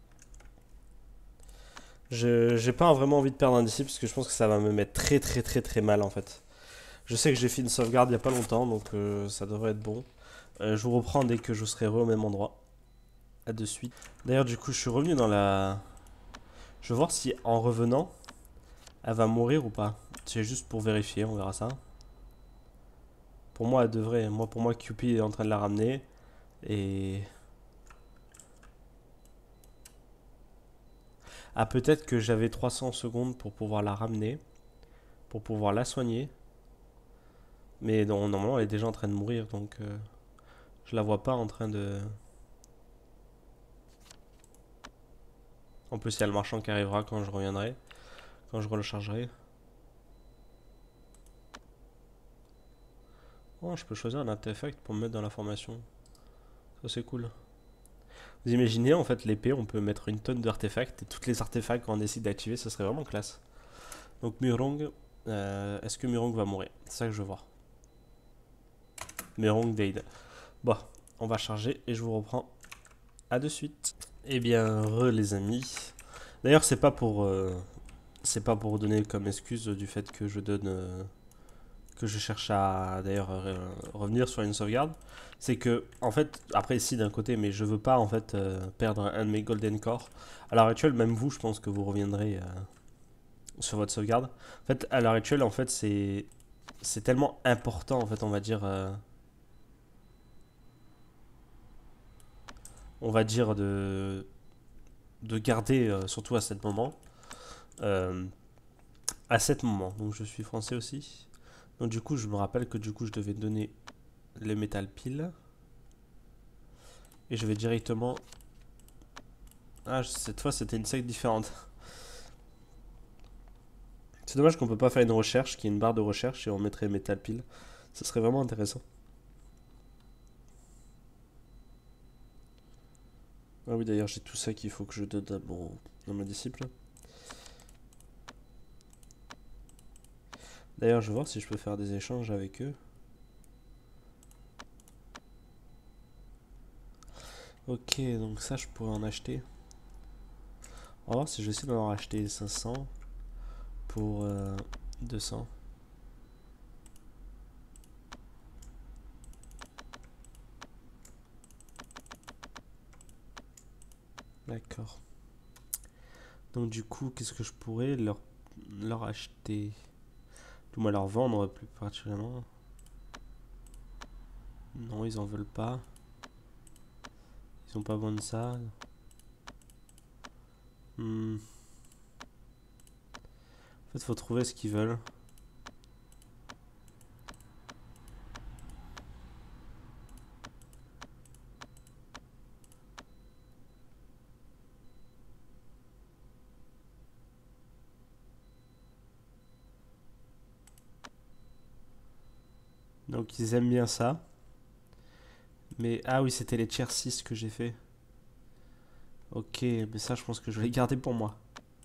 J'ai pas vraiment envie de perdre un disciple parce que je pense que ça va me mettre très mal en fait. Je sais que j'ai fait une sauvegarde il y a pas longtemps donc ça devrait être bon. Je vous reprends dès que je serai au même endroit. À de suite. D'ailleurs du coup je suis revenu dans la... Je vais voir si en revenant elle va mourir ou pas. C'est juste pour vérifier, on verra ça. Pour moi elle devrait. Pour moi Cupid est en train de la ramener. Et... Ah peut-être que j'avais 300 secondes pour pouvoir la ramener. Pour pouvoir la soigner. Mais non, normalement elle est déjà en train de mourir donc je la vois pas en train de... En plus il y a le marchand qui arrivera quand je reviendrai. Quand je rechargerai. Oh, je peux choisir un artefact pour me mettre dans la formation. Ça c'est cool. Vous imaginez en fait l'épée, on peut mettre une tonne d'artefacts et toutes les artefacts quand on décide d'activer, ça serait vraiment classe. Donc Murong, est-ce que Murong va mourir? C'est ça que je veux voir. Murong Dade. Bon, on va charger et je vous reprends à de suite. Eh bien, les amis. D'ailleurs, c'est pas pour donner comme excuse du fait que je donne que je cherche à d'ailleurs revenir sur une sauvegarde. C'est que en fait, après ici d'un côté, mais je veux pas en fait perdre un de mes golden core. À l'heure actuelle, même vous, je pense que vous reviendrez sur votre sauvegarde. En fait, à l'heure actuelle, en fait, c'est tellement important en fait, on va dire de garder surtout euh, à cet moment. Donc je suis français aussi. Donc du coup, je me rappelle que du coup, je devais donner les métal piles. Et je vais directement... Ah, cette fois, c'était une sec différente. C'est dommage qu'on peut pas faire une recherche, qui est une barre de recherche, et on mettrait métal pile. Ce serait vraiment intéressant. Ah oui, d'ailleurs, j'ai tout ça qu'il faut que je donne à mon disciple. D'ailleurs, je vais voir si je peux faire des échanges avec eux. Ok, donc ça, je pourrais en acheter. On va voir si je vais essayer d'en acheter 500 pour 200. D'accord. Donc du coup, qu'est-ce que je pourrais leur acheter? Du moins leur vendre plus particulièrement. Non, ils en veulent pas. Ils ont pas besoin de ça. En fait, faut trouver ce qu'ils veulent. Donc ils aiment bien ça. Mais ah oui, c'était les tier 6 que j'ai fait. Ok, mais ça je pense que je vais les garder pour moi.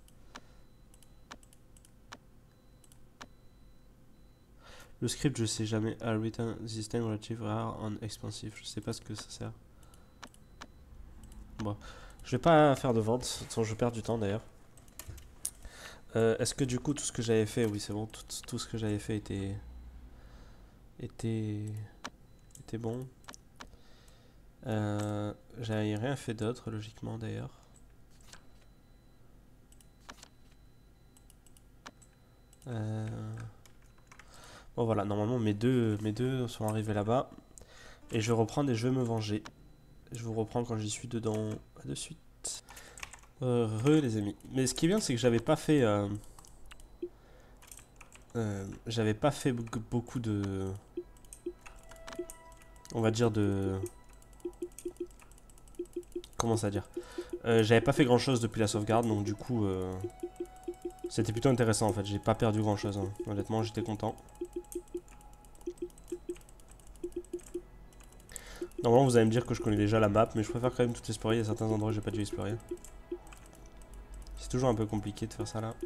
Le script, je sais jamais. A written system relative rare on expensive. Je sais pas ce que ça sert. Bon, je vais pas faire de vente, sinon je perds du temps d'ailleurs. Est-ce que du coup tout ce que j'avais fait, oui c'est bon, tout ce que j'avais fait était bon. J'avais rien fait d'autre logiquement d'ailleurs. Bon voilà, normalement mes deux sont arrivés là-bas. Et je vais reprendre et je vais me venger. Je vous reprends quand j'y suis dedans. À de suite. Les amis. Mais ce qui est bien, c'est que j'avais pas fait beaucoup de... On va dire de... Comment ça dire, j'avais pas fait grand chose depuis la sauvegarde, donc du coup... C'était plutôt intéressant en fait, j'ai pas perdu grand chose, hein. Honnêtement j'étais content. Normalement vous allez me dire que je connais déjà la map, mais je préfère quand même tout explorer, il y a certains endroits que j'ai pas dû explorer. C'est toujours un peu compliqué de faire ça là.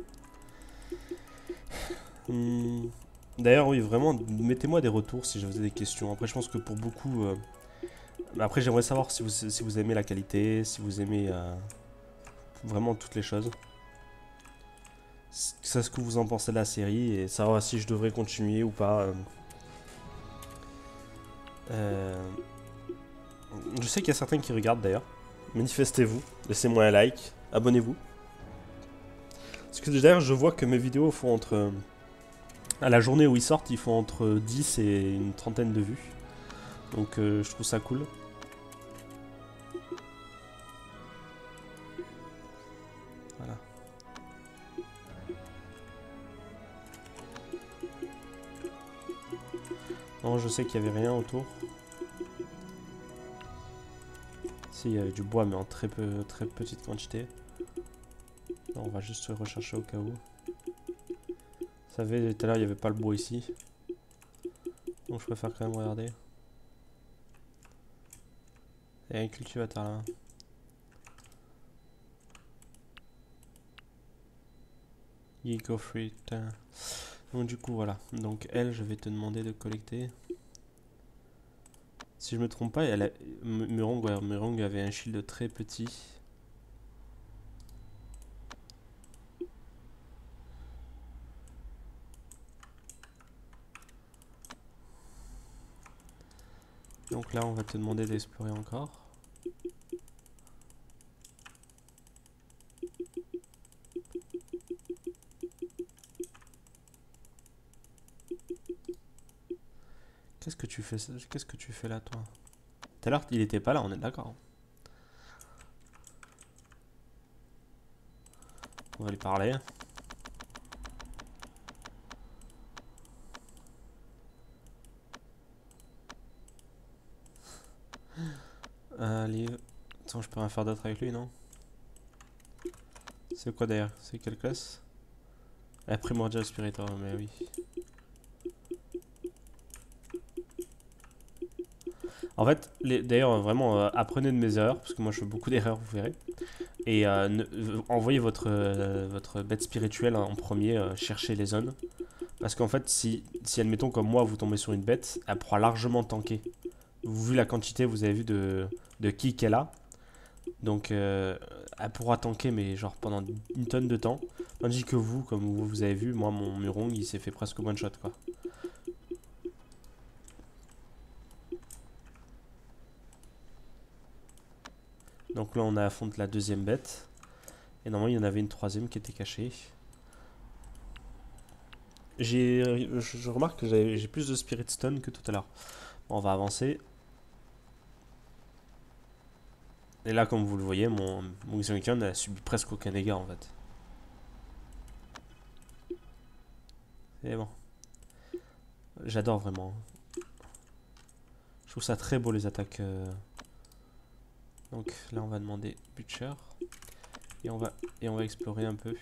D'ailleurs oui, vraiment, mettez-moi des retours si je vous ai des questions. Après je pense que pour beaucoup... Après j'aimerais savoir si vous aimez la qualité, si vous aimez vraiment toutes les choses. C'est ce que vous en pensez de la série et savoir si je devrais continuer ou pas. Je sais qu'il y a certains qui regardent d'ailleurs. Manifestez-vous, laissez-moi un like, abonnez-vous. Parce que d'ailleurs je vois que mes vidéos font entre... à la journée où ils sortent, ils font entre 10 et une trentaine de vues. Donc je trouve ça cool. Voilà. Non, je sais qu'il n'y avait rien autour. Si, il y avait du bois, mais en très petite quantité. Non, on va juste rechercher au cas où. Vous savez, tout à l'heure, il n'y avait pas le bois ici. Donc je préfère quand même regarder. Il y a un cultivateur là. You go free. Donc du coup, voilà. Donc elle, je vais te demander de collecter. Si je me trompe pas, Murong avait un shield très petit. Donc là, on va te demander d'explorer encore. Qu'est-ce que tu fais là, toi? Tout à l'heure, il était pas là, on est d'accord. On va lui parler. Livre. Attends, je peux rien faire d'autre avec lui, non? C'est quoi d'ailleurs? C'est quelle classe? La Primordial Spiritor, mais oui. En fait, d'ailleurs, vraiment, apprenez de mes erreurs, parce que moi je fais beaucoup d'erreurs, vous verrez. Et envoyez votre bête spirituelle en premier, chercher les zones. Parce qu'en fait, si admettons comme moi, vous tombez sur une bête, elle pourra largement tanker. Vu la quantité, vous avez vu de ki qu'elle a. Donc, elle pourra tanker, mais genre pendant une tonne de temps. Tandis que vous, comme vous avez vu, moi, mon Murong, il s'est fait presque one shot, quoi. Donc là, on affronte la deuxième bête. Et normalement, il y en avait une troisième qui était cachée. Je remarque que j'ai plus de Spirit Stone que tout à l'heure. Bon, on va avancer. Et là, comme vous le voyez, mon Xionkion a subi presque aucun dégât en fait. Et bon, j'adore vraiment. Je trouve ça très beau les attaques. Donc là, on va demander Butcher. Et on va explorer un peu.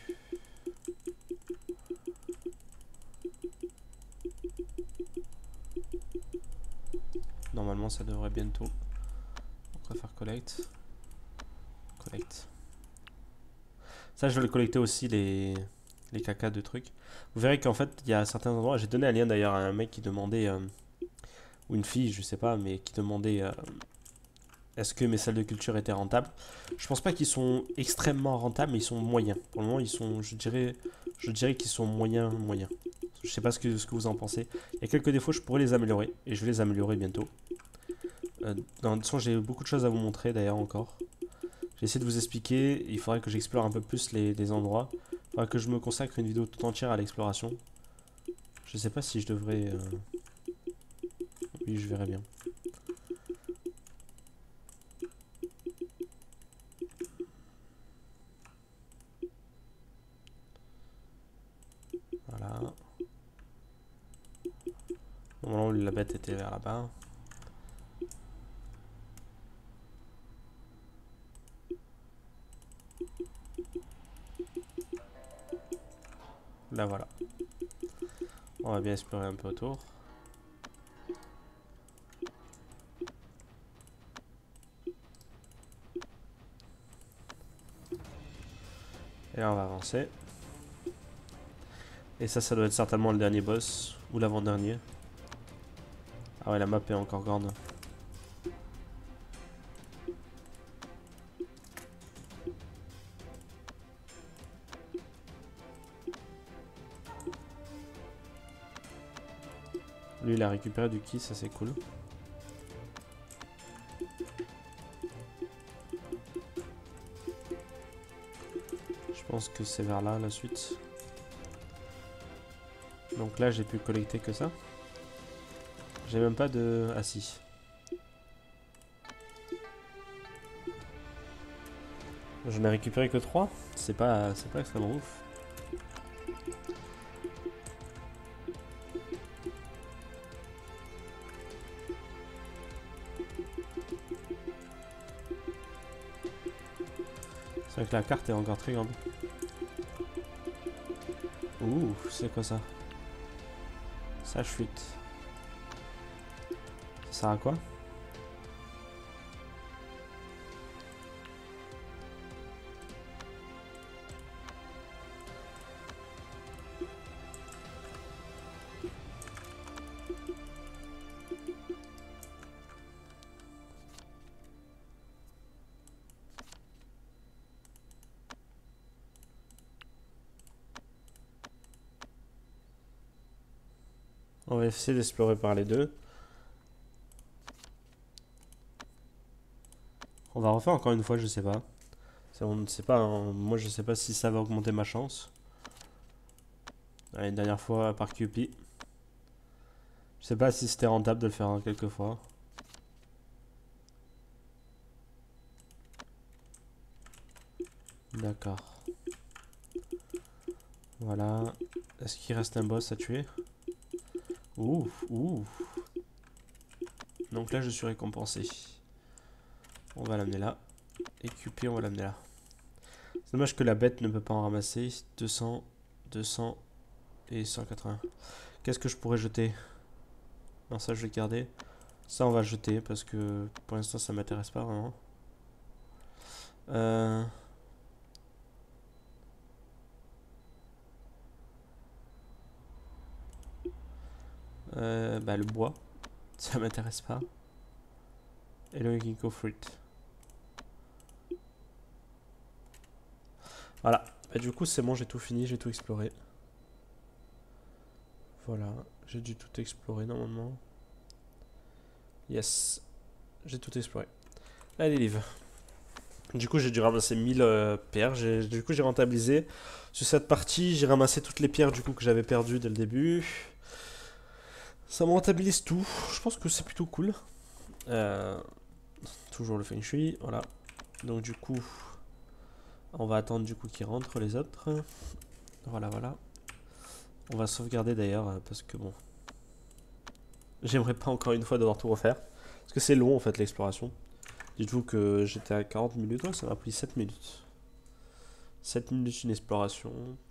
Normalement, ça devrait bientôt. On va faire collect. Collect. Ça, je vais le collecter aussi, les cacas de trucs. Vous verrez qu'en fait, il y a certains endroits. J'ai donné un lien d'ailleurs à un mec qui demandait. Ou une fille, je sais pas, mais qui demandait. Est-ce que mes salles de culture étaient rentables? Je pense pas qu'ils sont extrêmement rentables, mais ils sont moyens. Pour le moment, ils sont, je dirais qu'ils sont moyens. Je sais pas ce que vous en pensez. Il y a quelques défauts, je pourrais les améliorer. Et je vais les améliorer bientôt. De toute façon, j'ai beaucoup de choses à vous montrer d'ailleurs encore. J'ai essayé de vous expliquer. Il faudrait que j'explore un peu plus les endroits. Il faudrait que je me consacre une vidéo tout entière à l'exploration. Je sais pas si je devrais... Oui, je verrai bien. Voilà. Normalement, la bête était vers là-bas. Là, voilà. On va bien explorer un peu autour. Et là, on va avancer. Et ça doit être certainement le dernier boss. Ou l'avant-dernier. Ah ouais, la map est encore grande. Lui, il a récupéré du ki, ça c'est cool. Je pense que c'est vers là la suite. Donc là, j'ai pu collecter que ça. J'ai même pas de... Ah si. J'en ai récupéré que 3. C'est pas extrêmement ouf. C'est vrai que la carte est encore très grande. Ouh, c'est quoi ça? Ça chute. Ça sert à quoi? On va essayer d'explorer par les deux. On va refaire encore une fois, je sais pas. On ne sait pas, hein. Moi je sais pas si ça va augmenter ma chance. Allez, une dernière fois par QP. Je sais pas si c'était rentable de le faire quelques fois. D'accord. Voilà. Est-ce qu'il reste un boss à tuer? Ouh, ouh. Donc là je suis récompensé. On va l'amener là. Et QP, on va l'amener là. C'est dommage que la bête ne peut pas en ramasser. 200, 200 et 180. Qu'est-ce que je pourrais jeter? Non, ça je vais garder. Ça on va jeter parce que pour l'instant ça m'intéresse pas vraiment. Bah le bois, ça m'intéresse pas. Et le ginkgo fruit. Voilà. Bah, du coup c'est bon, j'ai tout fini, j'ai tout exploré. Voilà, j'ai dû tout explorer normalement. Yes, j'ai tout exploré. Allez, livre. Du coup, j'ai dû ramasser 1000 pierres. Du coup, j'ai rentabilisé. Sur cette partie, j'ai ramassé toutes les pierres du coup que j'avais perdues dès le début. Ça me rentabilise tout. Je pense que c'est plutôt cool. Euh, Toujours le feng shui, voilà. Donc du coup, on va attendre du coup qu'ils rentrent les autres. Voilà, voilà. On va sauvegarder d'ailleurs parce que bon, j'aimerais pas encore une fois devoir tout refaire. Parce que c'est long en fait l'exploration. Dites-vous que j'étais à 40 minutes, ouais, ça m'a pris 7 minutes. 7 minutes une exploration.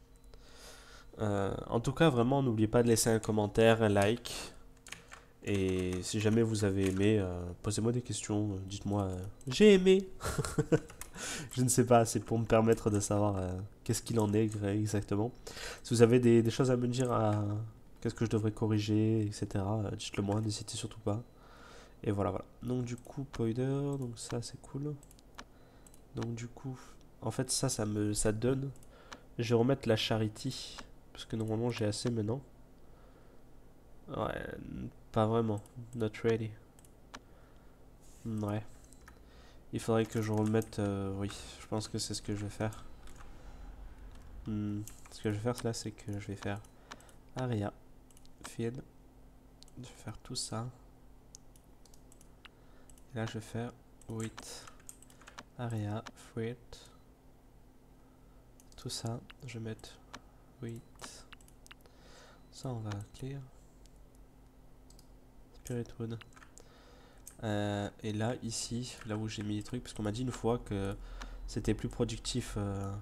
En tout cas, vraiment, n'oubliez pas de laisser un commentaire, un like. Et si jamais vous avez aimé, posez-moi des questions. Dites-moi, j'ai aimé. Je ne sais pas, c'est pour me permettre de savoir qu'est-ce qu'il en est exactement. Si vous avez des choses à me dire, qu'est-ce que je devrais corriger, etc., dites-le moi, n'hésitez surtout pas. Et voilà, voilà. Donc du coup, Poider, donc ça c'est cool. Donc du coup, en fait ça donne. Je vais remettre la Charity, parce que normalement j'ai assez maintenant. Ouais, pas vraiment. Not ready. Ouais. Il faudrait que je remette. Oui, je pense que c'est ce que je vais faire. Ce que je vais faire là, c'est que je vais faire Aria, Feed. Je vais faire tout ça. Et là, je vais faire with Aria, Feed. Tout ça, je vais mettre with. Ça, on va clear. Spiritwood. Et là, ici, là où j'ai mis les trucs, parce qu'on m'a dit une fois que c'était plus productif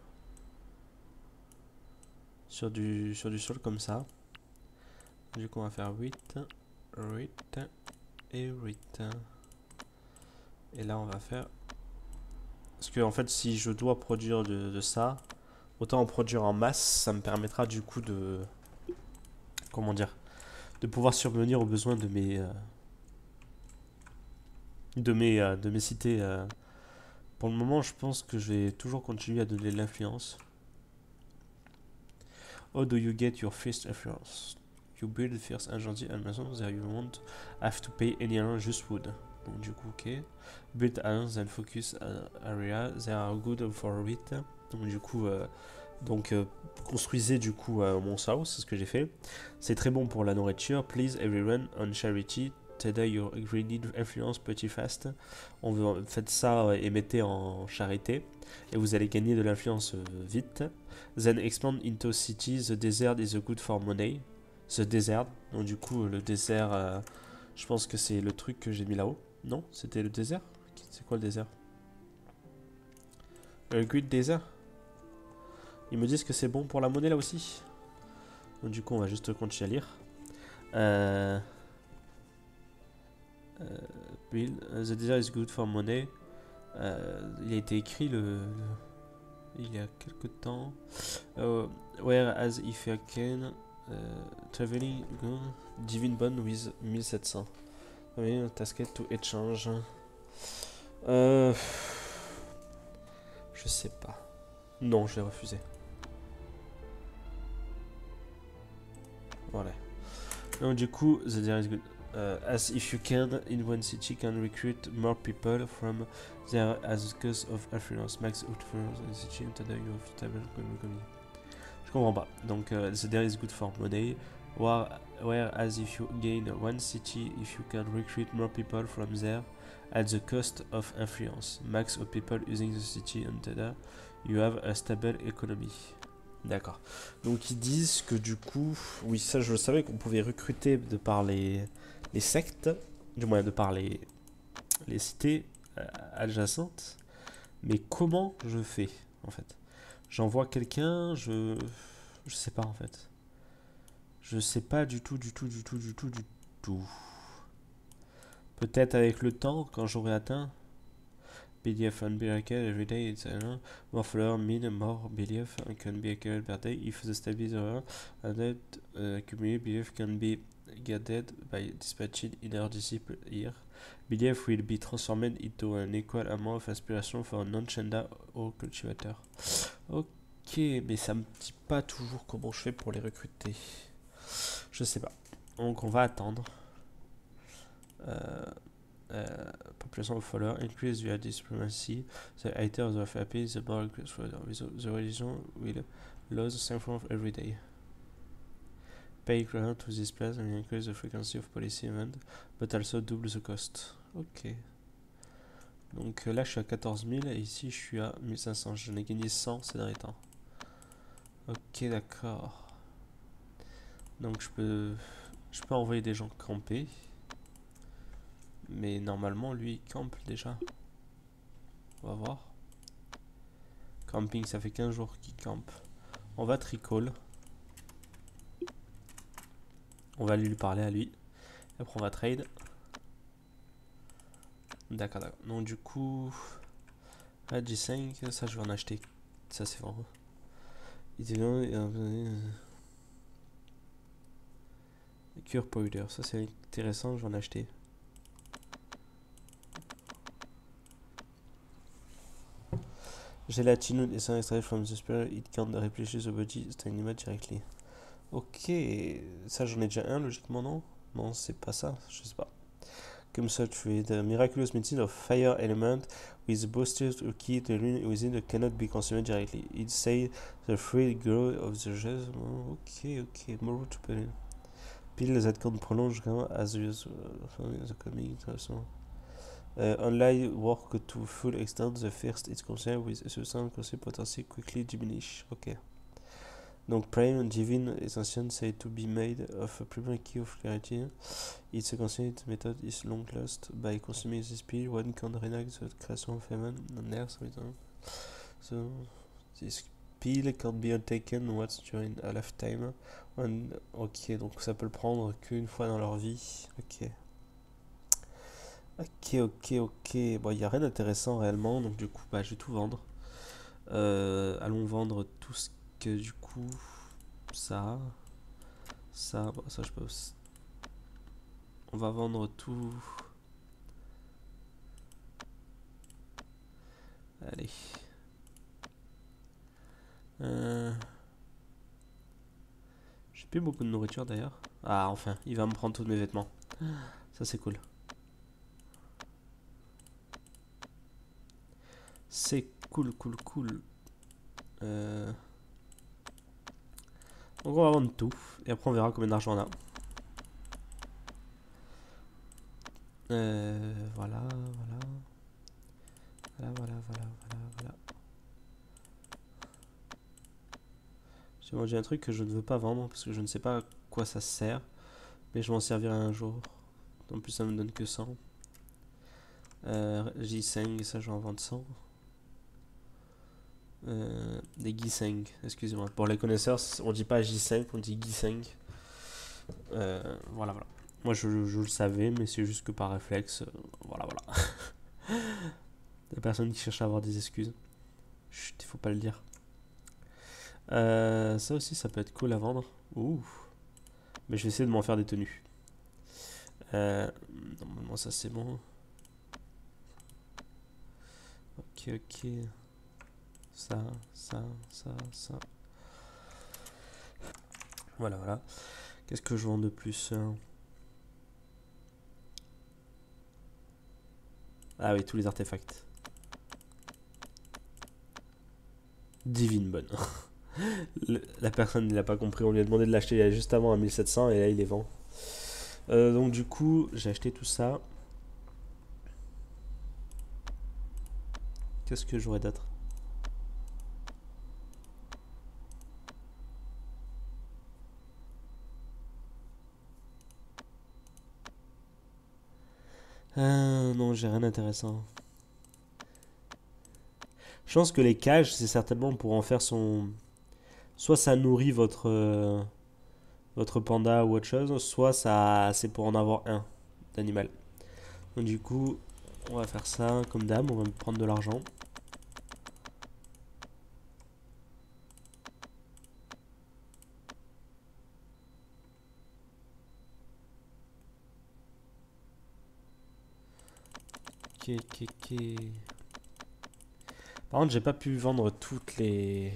sur du sol comme ça. Du coup, on va faire 8 et 8. Et là, on va faire... Parce que, en fait, si je dois produire de ça, autant en produire en masse, ça me permettra du coup de... Comment dire? De pouvoir subvenir aux besoins de mes cités. Pour le moment, je pense que je vais toujours continuer à donner de l'influence. How do you get your first influence? You build first agenti Amazon, there you won't have to pay any alone, just wood. Donc du coup, ok. Build islands and focus area, they are good for it. Donc du coup, construisez du coup mon house, c'est ce que j'ai fait. C'est très bon pour la nourriture. Please everyone on charity. Today your greedy influence pretty fast. On veut faites ça et mettez en charité et vous allez gagner de l'influence vite. Then expand into cities. The desert is good for money. The desert. Donc du coup le désert, je pense que c'est le truc que j'ai mis là-haut. Non, c'était le désert. C'est quoi le désert? Le Great Desert. Ils me disent que c'est bon pour la monnaie là aussi. Donc du coup on va juste continuer à lire. Bill, the desert is good for money. Il a été écrit il y a quelque temps. Whereas if you can traveling Divine Bond with 1700. Oui, tasket to exchange. Je sais pas. Non, je l'ai refusé. Voilà. Donc du coup, the desert is good. As if you can in one city can recruit more people from there as cause of affluence max out for the city today you have stable economy. Je comprends pas. Donc the there is good for money. Whereas if you gain one city, if you can recruit more people from there at the cost of influence max of people using the city and there you have a stable economy. D'accord. Donc ils disent que du coup, oui ça je le savais qu'on pouvait recruter de par les sectes, du moins de par les cités adjacentes. Mais comment je fais en fait? J'envoie quelqu'un, je sais pas en fait. Je sais pas du tout. Peut-être avec le temps, quand j'aurai atteint. BDF and miracle every day, it's more flower mean more BDF can be accurate per day if the stabilizer and that cumulative BDF can be gathered by dispatching inner disciple here. BDF will be transformed into an equal amount of aspiration for non-chenda or cultivator. Ok, mais ça me dit pas toujours comment je fais pour les recruter. Je sais pas. Donc on va attendre. population of followers increase via diplomacy. The haters of happy, the more increase further. The religion will lose strength every day. Pay ground to this place and increase the frequency of policy events, but also double the cost. Ok. Donc là je suis à 14 000 et ici je suis à 1500. J'en ai gagné 100 ces derniers temps. Ok, d'accord. Donc je peux envoyer des gens camper. Mais normalement lui il campe déjà. On va voir. Camping, ça fait 15 jours qu'il campe. On va tricall. On va lui parler à lui. Après on va trade. D'accord, d'accord. Donc du coup, à G5, ça je vais en acheter. Ça c'est bon. Cure powder, ça c'est intéressant, je vais en acheter. Gelatinous is extracted from the spirit, it can replenish the body stamina directly. Ok, ça j'en ai déjà un logiquement, non? Non, c'est pas ça, je sais pas. Comme ça, tu fais the miraculous medicine of fire element with boosters to keep the rune within that cannot be consumed directly. It says the free growth of the jazz. Ok, more to pay. Pile that can prolonge as the coming. Online work to full extent the first is concerned with a substance potential quickly diminish. Ok. Donc Prime Divine Essential said to be made of a primary key of clarity. It's a concept method is long lost by consuming this pill. One can reenact the creation of heaven on earth with them. So this pill can be taken once during a lifetime. Ok, donc ça peut le prendre qu'une fois dans leur vie. Ok. Bon, il n'y a rien d'intéressant réellement, donc du coup, bah, je vais tout vendre. Allons vendre tout ce que du coup, ça, bon, ça je peux. On va vendre tout. Allez. J'ai plus beaucoup de nourriture d'ailleurs. Ah, enfin, il va me prendre tous mes vêtements. Ça c'est cool. C'est cool. Donc on va vendre tout. Et après on verra combien d'argent on a. Voilà. J'ai mangé un truc que je ne veux pas vendre parce que je ne sais pas à quoi ça sert. Mais je m'en servirai un jour. En plus ça me donne que 100. J5, ça je vais en vendre 100. Des Giseng, excusez-moi. Pour les connaisseurs, on dit pas J5, on dit Giseng. Voilà. Moi je le savais, mais c'est juste que par réflexe, voilà. La personne qui cherche à avoir des excuses. Chut, il faut pas le dire. Ça aussi, ça peut être cool à vendre. Ouh. Mais je vais essayer de m'en faire des tenues. Normalement, ça c'est bon. Ok. Ça. Voilà. Qu'est-ce que je vends de plus? Ah oui, tous les artefacts. Divine bonne. La personne ne l'a pas compris, on lui a demandé de l'acheter juste avant à 1700 et là il les vend. Donc du coup, j'ai acheté tout ça. Qu'est-ce que j'aurais d'autre? Non, j'ai rien d'intéressant. Je pense que les cages, c'est certainement pour en faire son... Soit ça nourrit votre panda ou autre chose, soit ça c'est pour en avoir un d'animal. Donc du coup, on va faire ça comme d'hab, on va prendre de l'argent. Ok. Par contre, j'ai pas pu vendre toutes les...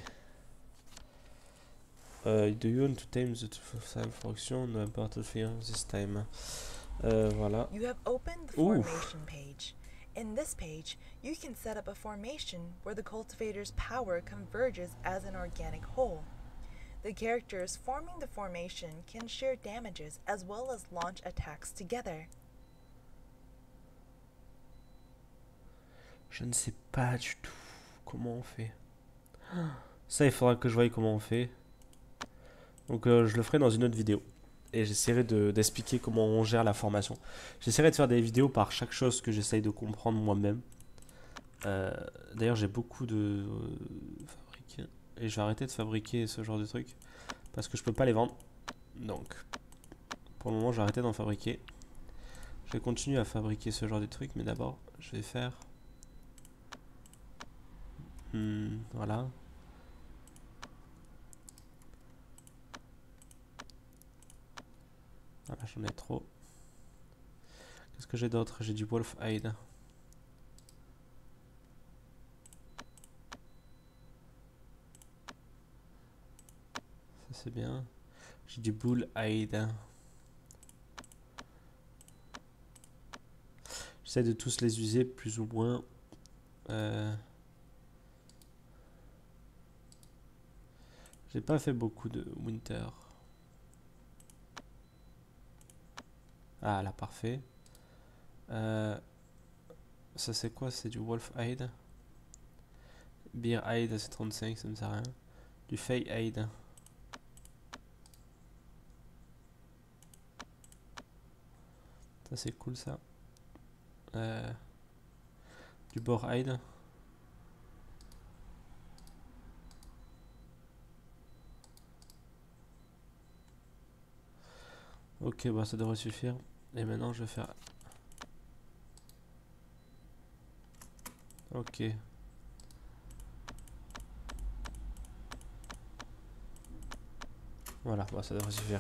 do you want to tame the time for action? No important fear this time. Voilà. You have opened the Ouf. formation page. In this page, you can set up a formation where the cultivator's power converges as an organic whole. The characters forming the formation can share damages as well as launch attacks together. Je ne sais pas du tout comment on fait. Ça, il faudra que je voie comment on fait. Donc je le ferai dans une autre vidéo. Et j'essaierai d'expliquer comment on gère la formation. J'essaierai de faire des vidéos par chaque chose que j'essaye de comprendre moi-même. D'ailleurs, j'ai beaucoup de fabriquer. Et je vais arrêter de fabriquer ce genre de trucs. Parce que je peux pas les vendre. Donc, pour le moment, j'ai arrêté d'en fabriquer. Je vais continuer à fabriquer ce genre de trucs. Mais d'abord, je vais faire... voilà. Voilà, j'en ai trop. Qu'est-ce que j'ai d'autre? J'ai du Wolf Hide. Ça c'est bien. J'ai du Bull Hide. J'essaie de tous les user plus ou moins. J'ai pas fait beaucoup de Winter. Ah là, parfait. Ça c'est quoi? C'est du Wolf Hide. Beer Hide c'est 35, ça me sert à rien. Du Fey Hide. Ça c'est cool ça. Du Boar Hide. Ok, bah ça devrait suffire. Et maintenant je vais faire... Ok. Voilà, bah ça devrait suffire.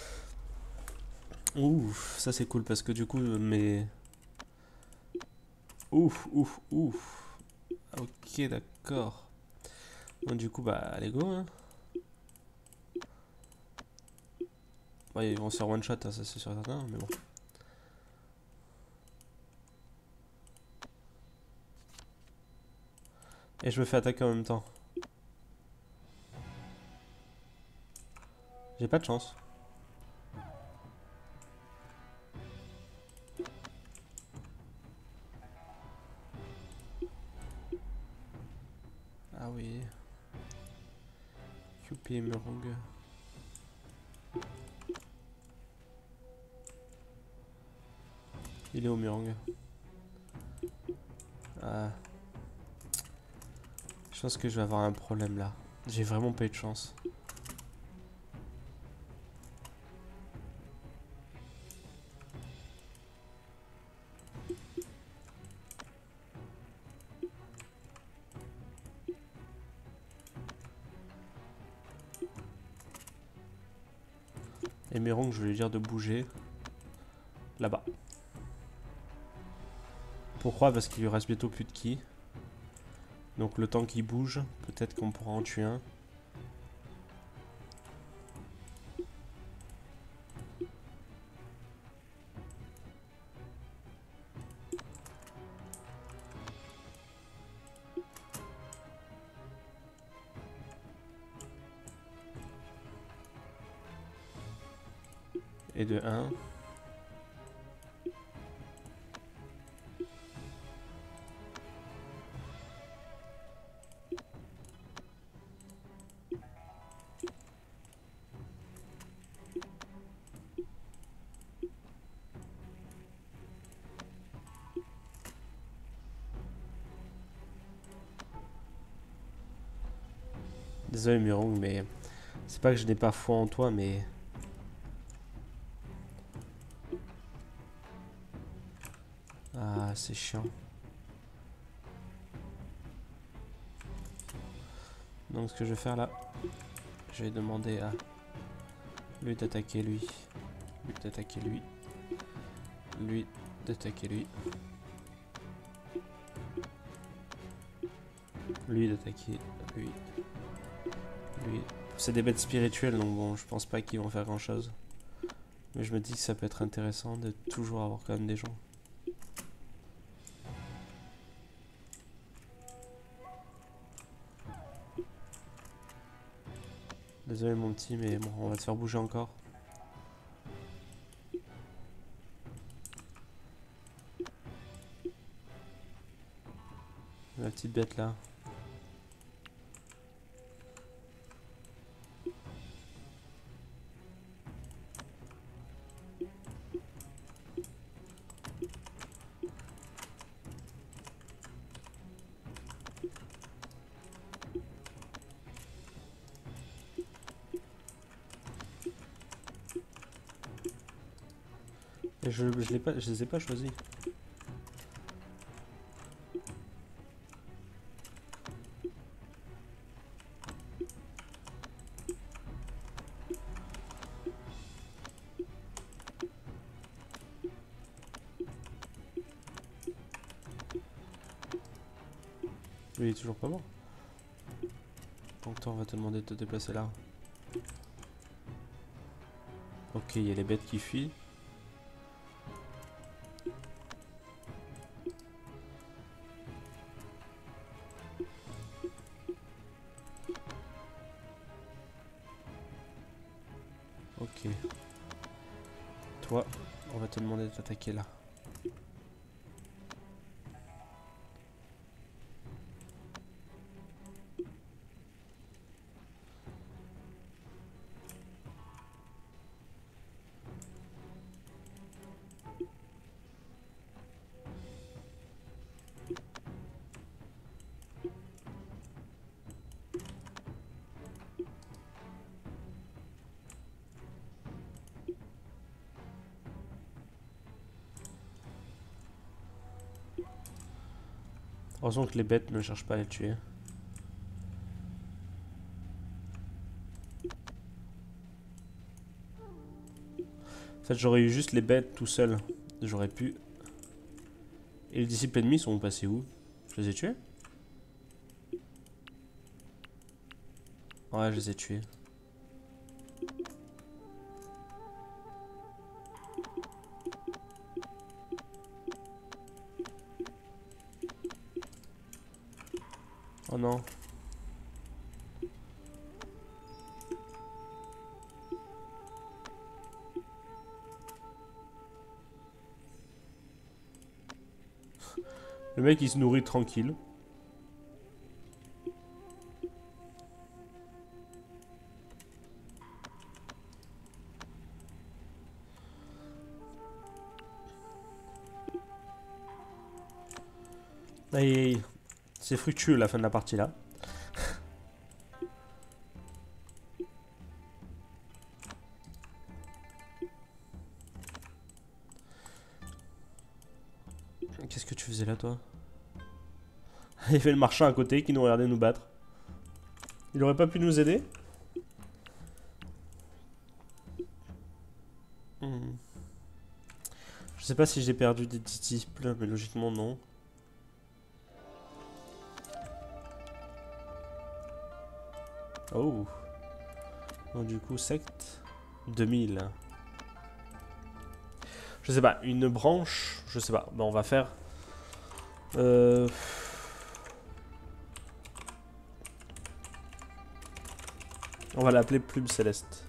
Ouf, ça c'est cool parce que du coup mes... Ouf, ouf, ouf. Ok, d'accord. Donc du coup, bah allez go hein. Ouais, ils vont se faire one shot, hein, ça c'est sûr certain, mais bon. Et je me fais attaquer en même temps. J'ai pas de chance. Ah oui. QP Murong. Il est au Murong. Ah. Je pense que je vais avoir un problème là. J'ai vraiment pas eu de chance. Et Murong, je vais lui dire de bouger. Là-bas. Pourquoi? Parce qu'il lui reste bientôt plus de ki. Donc le temps qu'il bouge, peut-être qu'on pourra en tuer un. Et de 1. Désolé Murong, mais c'est pas que je n'ai pas foi en toi, mais... Ah, c'est chiant. Donc ce que je vais faire là, je vais demander à lui d'attaquer lui, lui d'attaquer lui, lui d'attaquer lui, lui d'attaquer lui, lui. C'est des bêtes spirituelles donc bon, je pense pas qu'ils vont faire grand chose. Mais je me dis que ça peut être intéressant de toujours avoir quand même des gens. Désolé mon petit, mais bon, on va te faire bouger encore. La petite bête là. Et je les ai pas choisis. Lui il est toujours pas mort. Donc toi on va te demander de te déplacer là. Ok, il y a les bêtes qui fuient. Ok. Toi, on va te demander de t'attaquer là. Heureusement que les bêtes ne cherchent pas à les tuer. En fait, j'aurais eu juste les bêtes tout seul. J'aurais pu. Et les disciples ennemis sont passés où? Je les ai tués? Ouais, je les ai tués. Oh non. Le mec il se nourrit tranquille. Aïe, aïe. C'est fructueux la fin de la partie là. Qu'est-ce que tu faisais là toi? Il y avait le marchand à côté qui nous regardait nous battre. Il aurait pas pu nous aider? Je sais pas si j'ai perdu des disciples, mais logiquement non. Oh. Donc du coup, secte 2000. Je sais pas, une branche, je sais pas. Ben, on va faire... On va l'appeler Plume Céleste.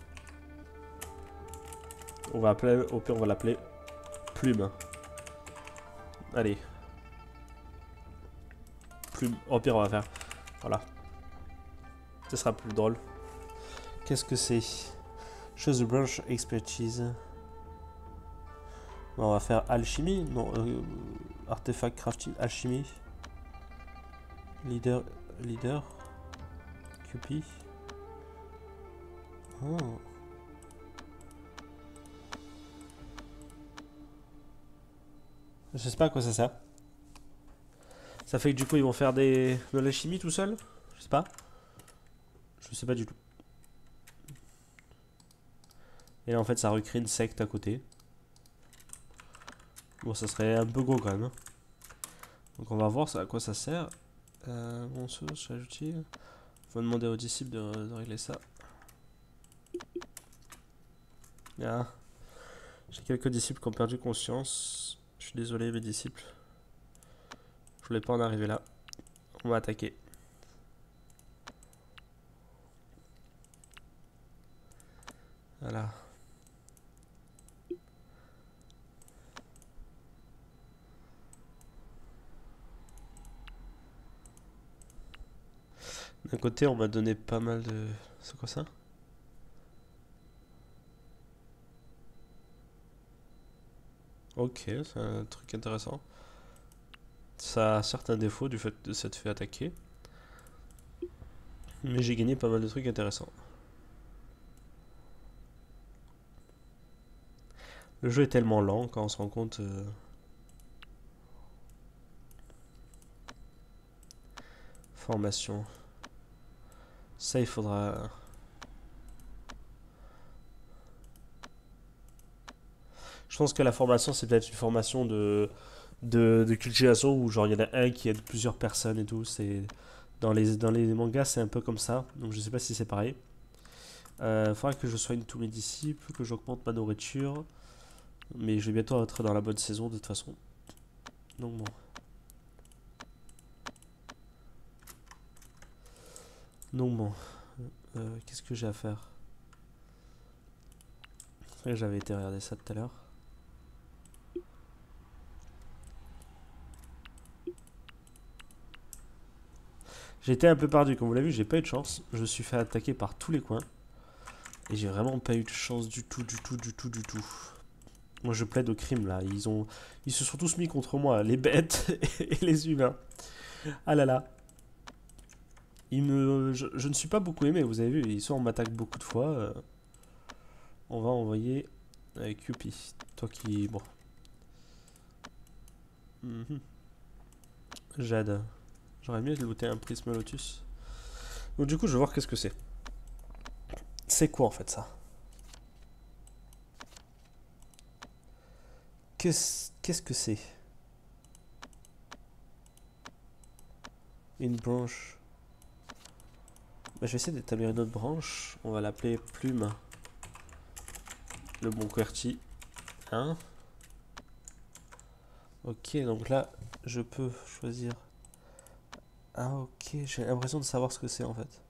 On va appeler, au pire on va l'appeler Plume. Allez. Plume. Au pire on va faire. Voilà. Ce sera plus drôle. Qu'est-ce que c'est? Chose de branch expertise. Bon, on va faire alchimie. Non. Artefact crafting. Alchimie. Leader. QP. Oh. Je sais pas à quoi ça sert. Ça fait que du coup ils vont faire de l'alchimie tout seul? Je sais pas. Je sais pas du tout. Et là en fait ça recrée une secte à côté. Bon ça serait un peu gros quand même. Donc on va voir à quoi ça sert. Bon source, ajouter. Faut demander aux disciples de régler ça. Ah. J'ai quelques disciples qui ont perdu conscience. Je suis désolé, mes disciples. Je voulais pas en arriver là. On va attaquer. Voilà. D'un côté, on m'a donné pas mal de... C'est quoi ça? Ok, c'est un truc intéressant. Ça a certains défauts du fait de s'être fait attaquer. Mais j'ai gagné pas mal de trucs intéressants. Le jeu est tellement lent quand on se rend compte... Formation. Ça, il faudra... Je pense que la formation, c'est peut-être une formation de cultivation où genre il y en a un qui aide plusieurs personnes et tout. C'est dans les mangas, c'est un peu comme ça. Donc je sais pas si c'est pareil. Faudra que je soigne tous mes disciples, que j'augmente ma nourriture. Mais je vais bientôt être dans la bonne saison de toute façon. Donc bon. Donc bon. Qu'est-ce que j'ai à faire? C'est vrai que j'avais été regarder ça tout à l'heure. J'ai été un peu perdu, comme vous l'avez vu, j'ai pas eu de chance. Je me suis fait attaquer par tous les coins. Et j'ai vraiment pas eu de chance du tout. Moi je plaide au crime là. Ils se sont tous mis contre moi, les bêtes et les humains. Ah là là. Je ne suis pas beaucoup aimé, vous avez vu. Ils on m'attaque beaucoup de fois. On va envoyer QP. Toi qui... Bon. Jade. J'aurais mieux looter un prisme lotus. Donc du coup je vais voir qu'est-ce que c'est. C'est quoi en fait ça? Qu'est-ce que c'est? Une branche. Bah, je vais essayer d'établir une autre branche. On va l'appeler Plume. Le bon QWERTY. Hein? Ok, donc là, je peux choisir. Ah ok, j'ai l'impression de savoir ce que c'est en fait.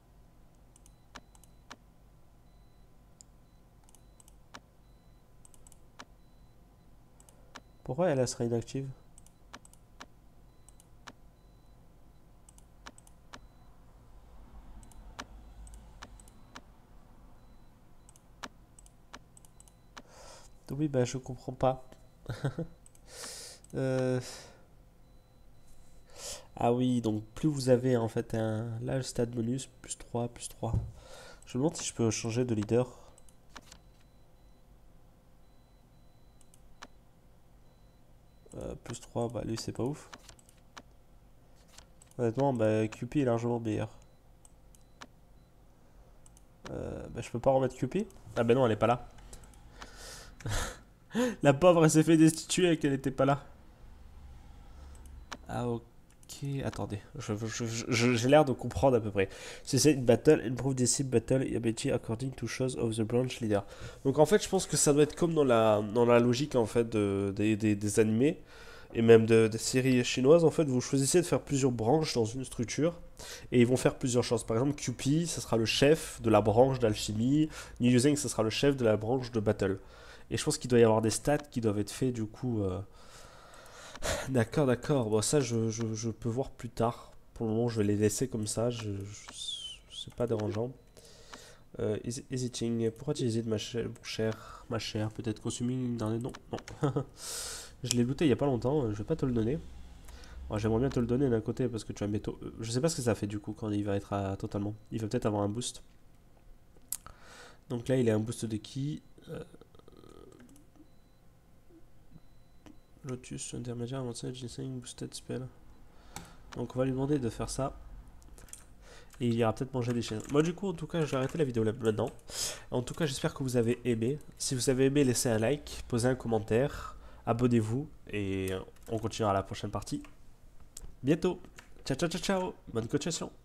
Pourquoi elle sera inactive? Oui, bah je comprends pas. Euh, Ah oui, donc plus vous avez en fait un... Là, le stade bonus, plus 3 plus 3. Je me demande si je peux changer de leader. Plus 3, bah lui c'est pas ouf. Honnêtement, bah QP est largement meilleur. Bah je peux pas remettre QP? Ah bah non, elle est pas là. La pauvre, elle s'est fait destituer et qu'elle était pas là. Ah ok, attendez, j'ai l'air de comprendre à peu près. C'est une battle, improve disciple battle ability according to shows of the branch leader. Donc en fait, je pense que ça doit être comme dans la logique en fait des animés et même des séries chinoises. En fait, vous choisissez de faire plusieurs branches dans une structure et ils vont faire plusieurs choses. Par exemple, QP, ça sera le chef de la branche d'alchimie. Niu Yuzheng, ça sera le chef de la branche de battle. Et je pense qu'il doit y avoir des stats qui doivent être faits du coup. D'accord, d'accord. Bon, ça, je peux voir plus tard. Pour le moment, je vais les laisser comme ça. C'est pas dérangeant. Hesitating. Pourquoi tu hésites, mon cher, ma chère? Peut-être consuming dans les... Non, non. Je l'ai looté il y a pas longtemps. Je vais pas te le donner. Bon, j'aimerais bien te le donner d'un côté parce que tu as un métaux. Je sais pas ce que ça fait du coup quand il va être totalement. Il va peut-être avoir un boost. Donc là, il a un boost de qui? Lotus intermédiaire, avancé, ginseng, boosted spell. Donc on va lui demander de faire ça. Et il ira peut-être manger des chiens. Moi du coup en tout cas je vais arrêter la vidéo là maintenant. En tout cas j'espère que vous avez aimé. Si vous avez aimé, laissez un like, posez un commentaire, abonnez-vous et on continuera la prochaine partie bientôt. Ciao ciao ciao ciao, bonne continuation.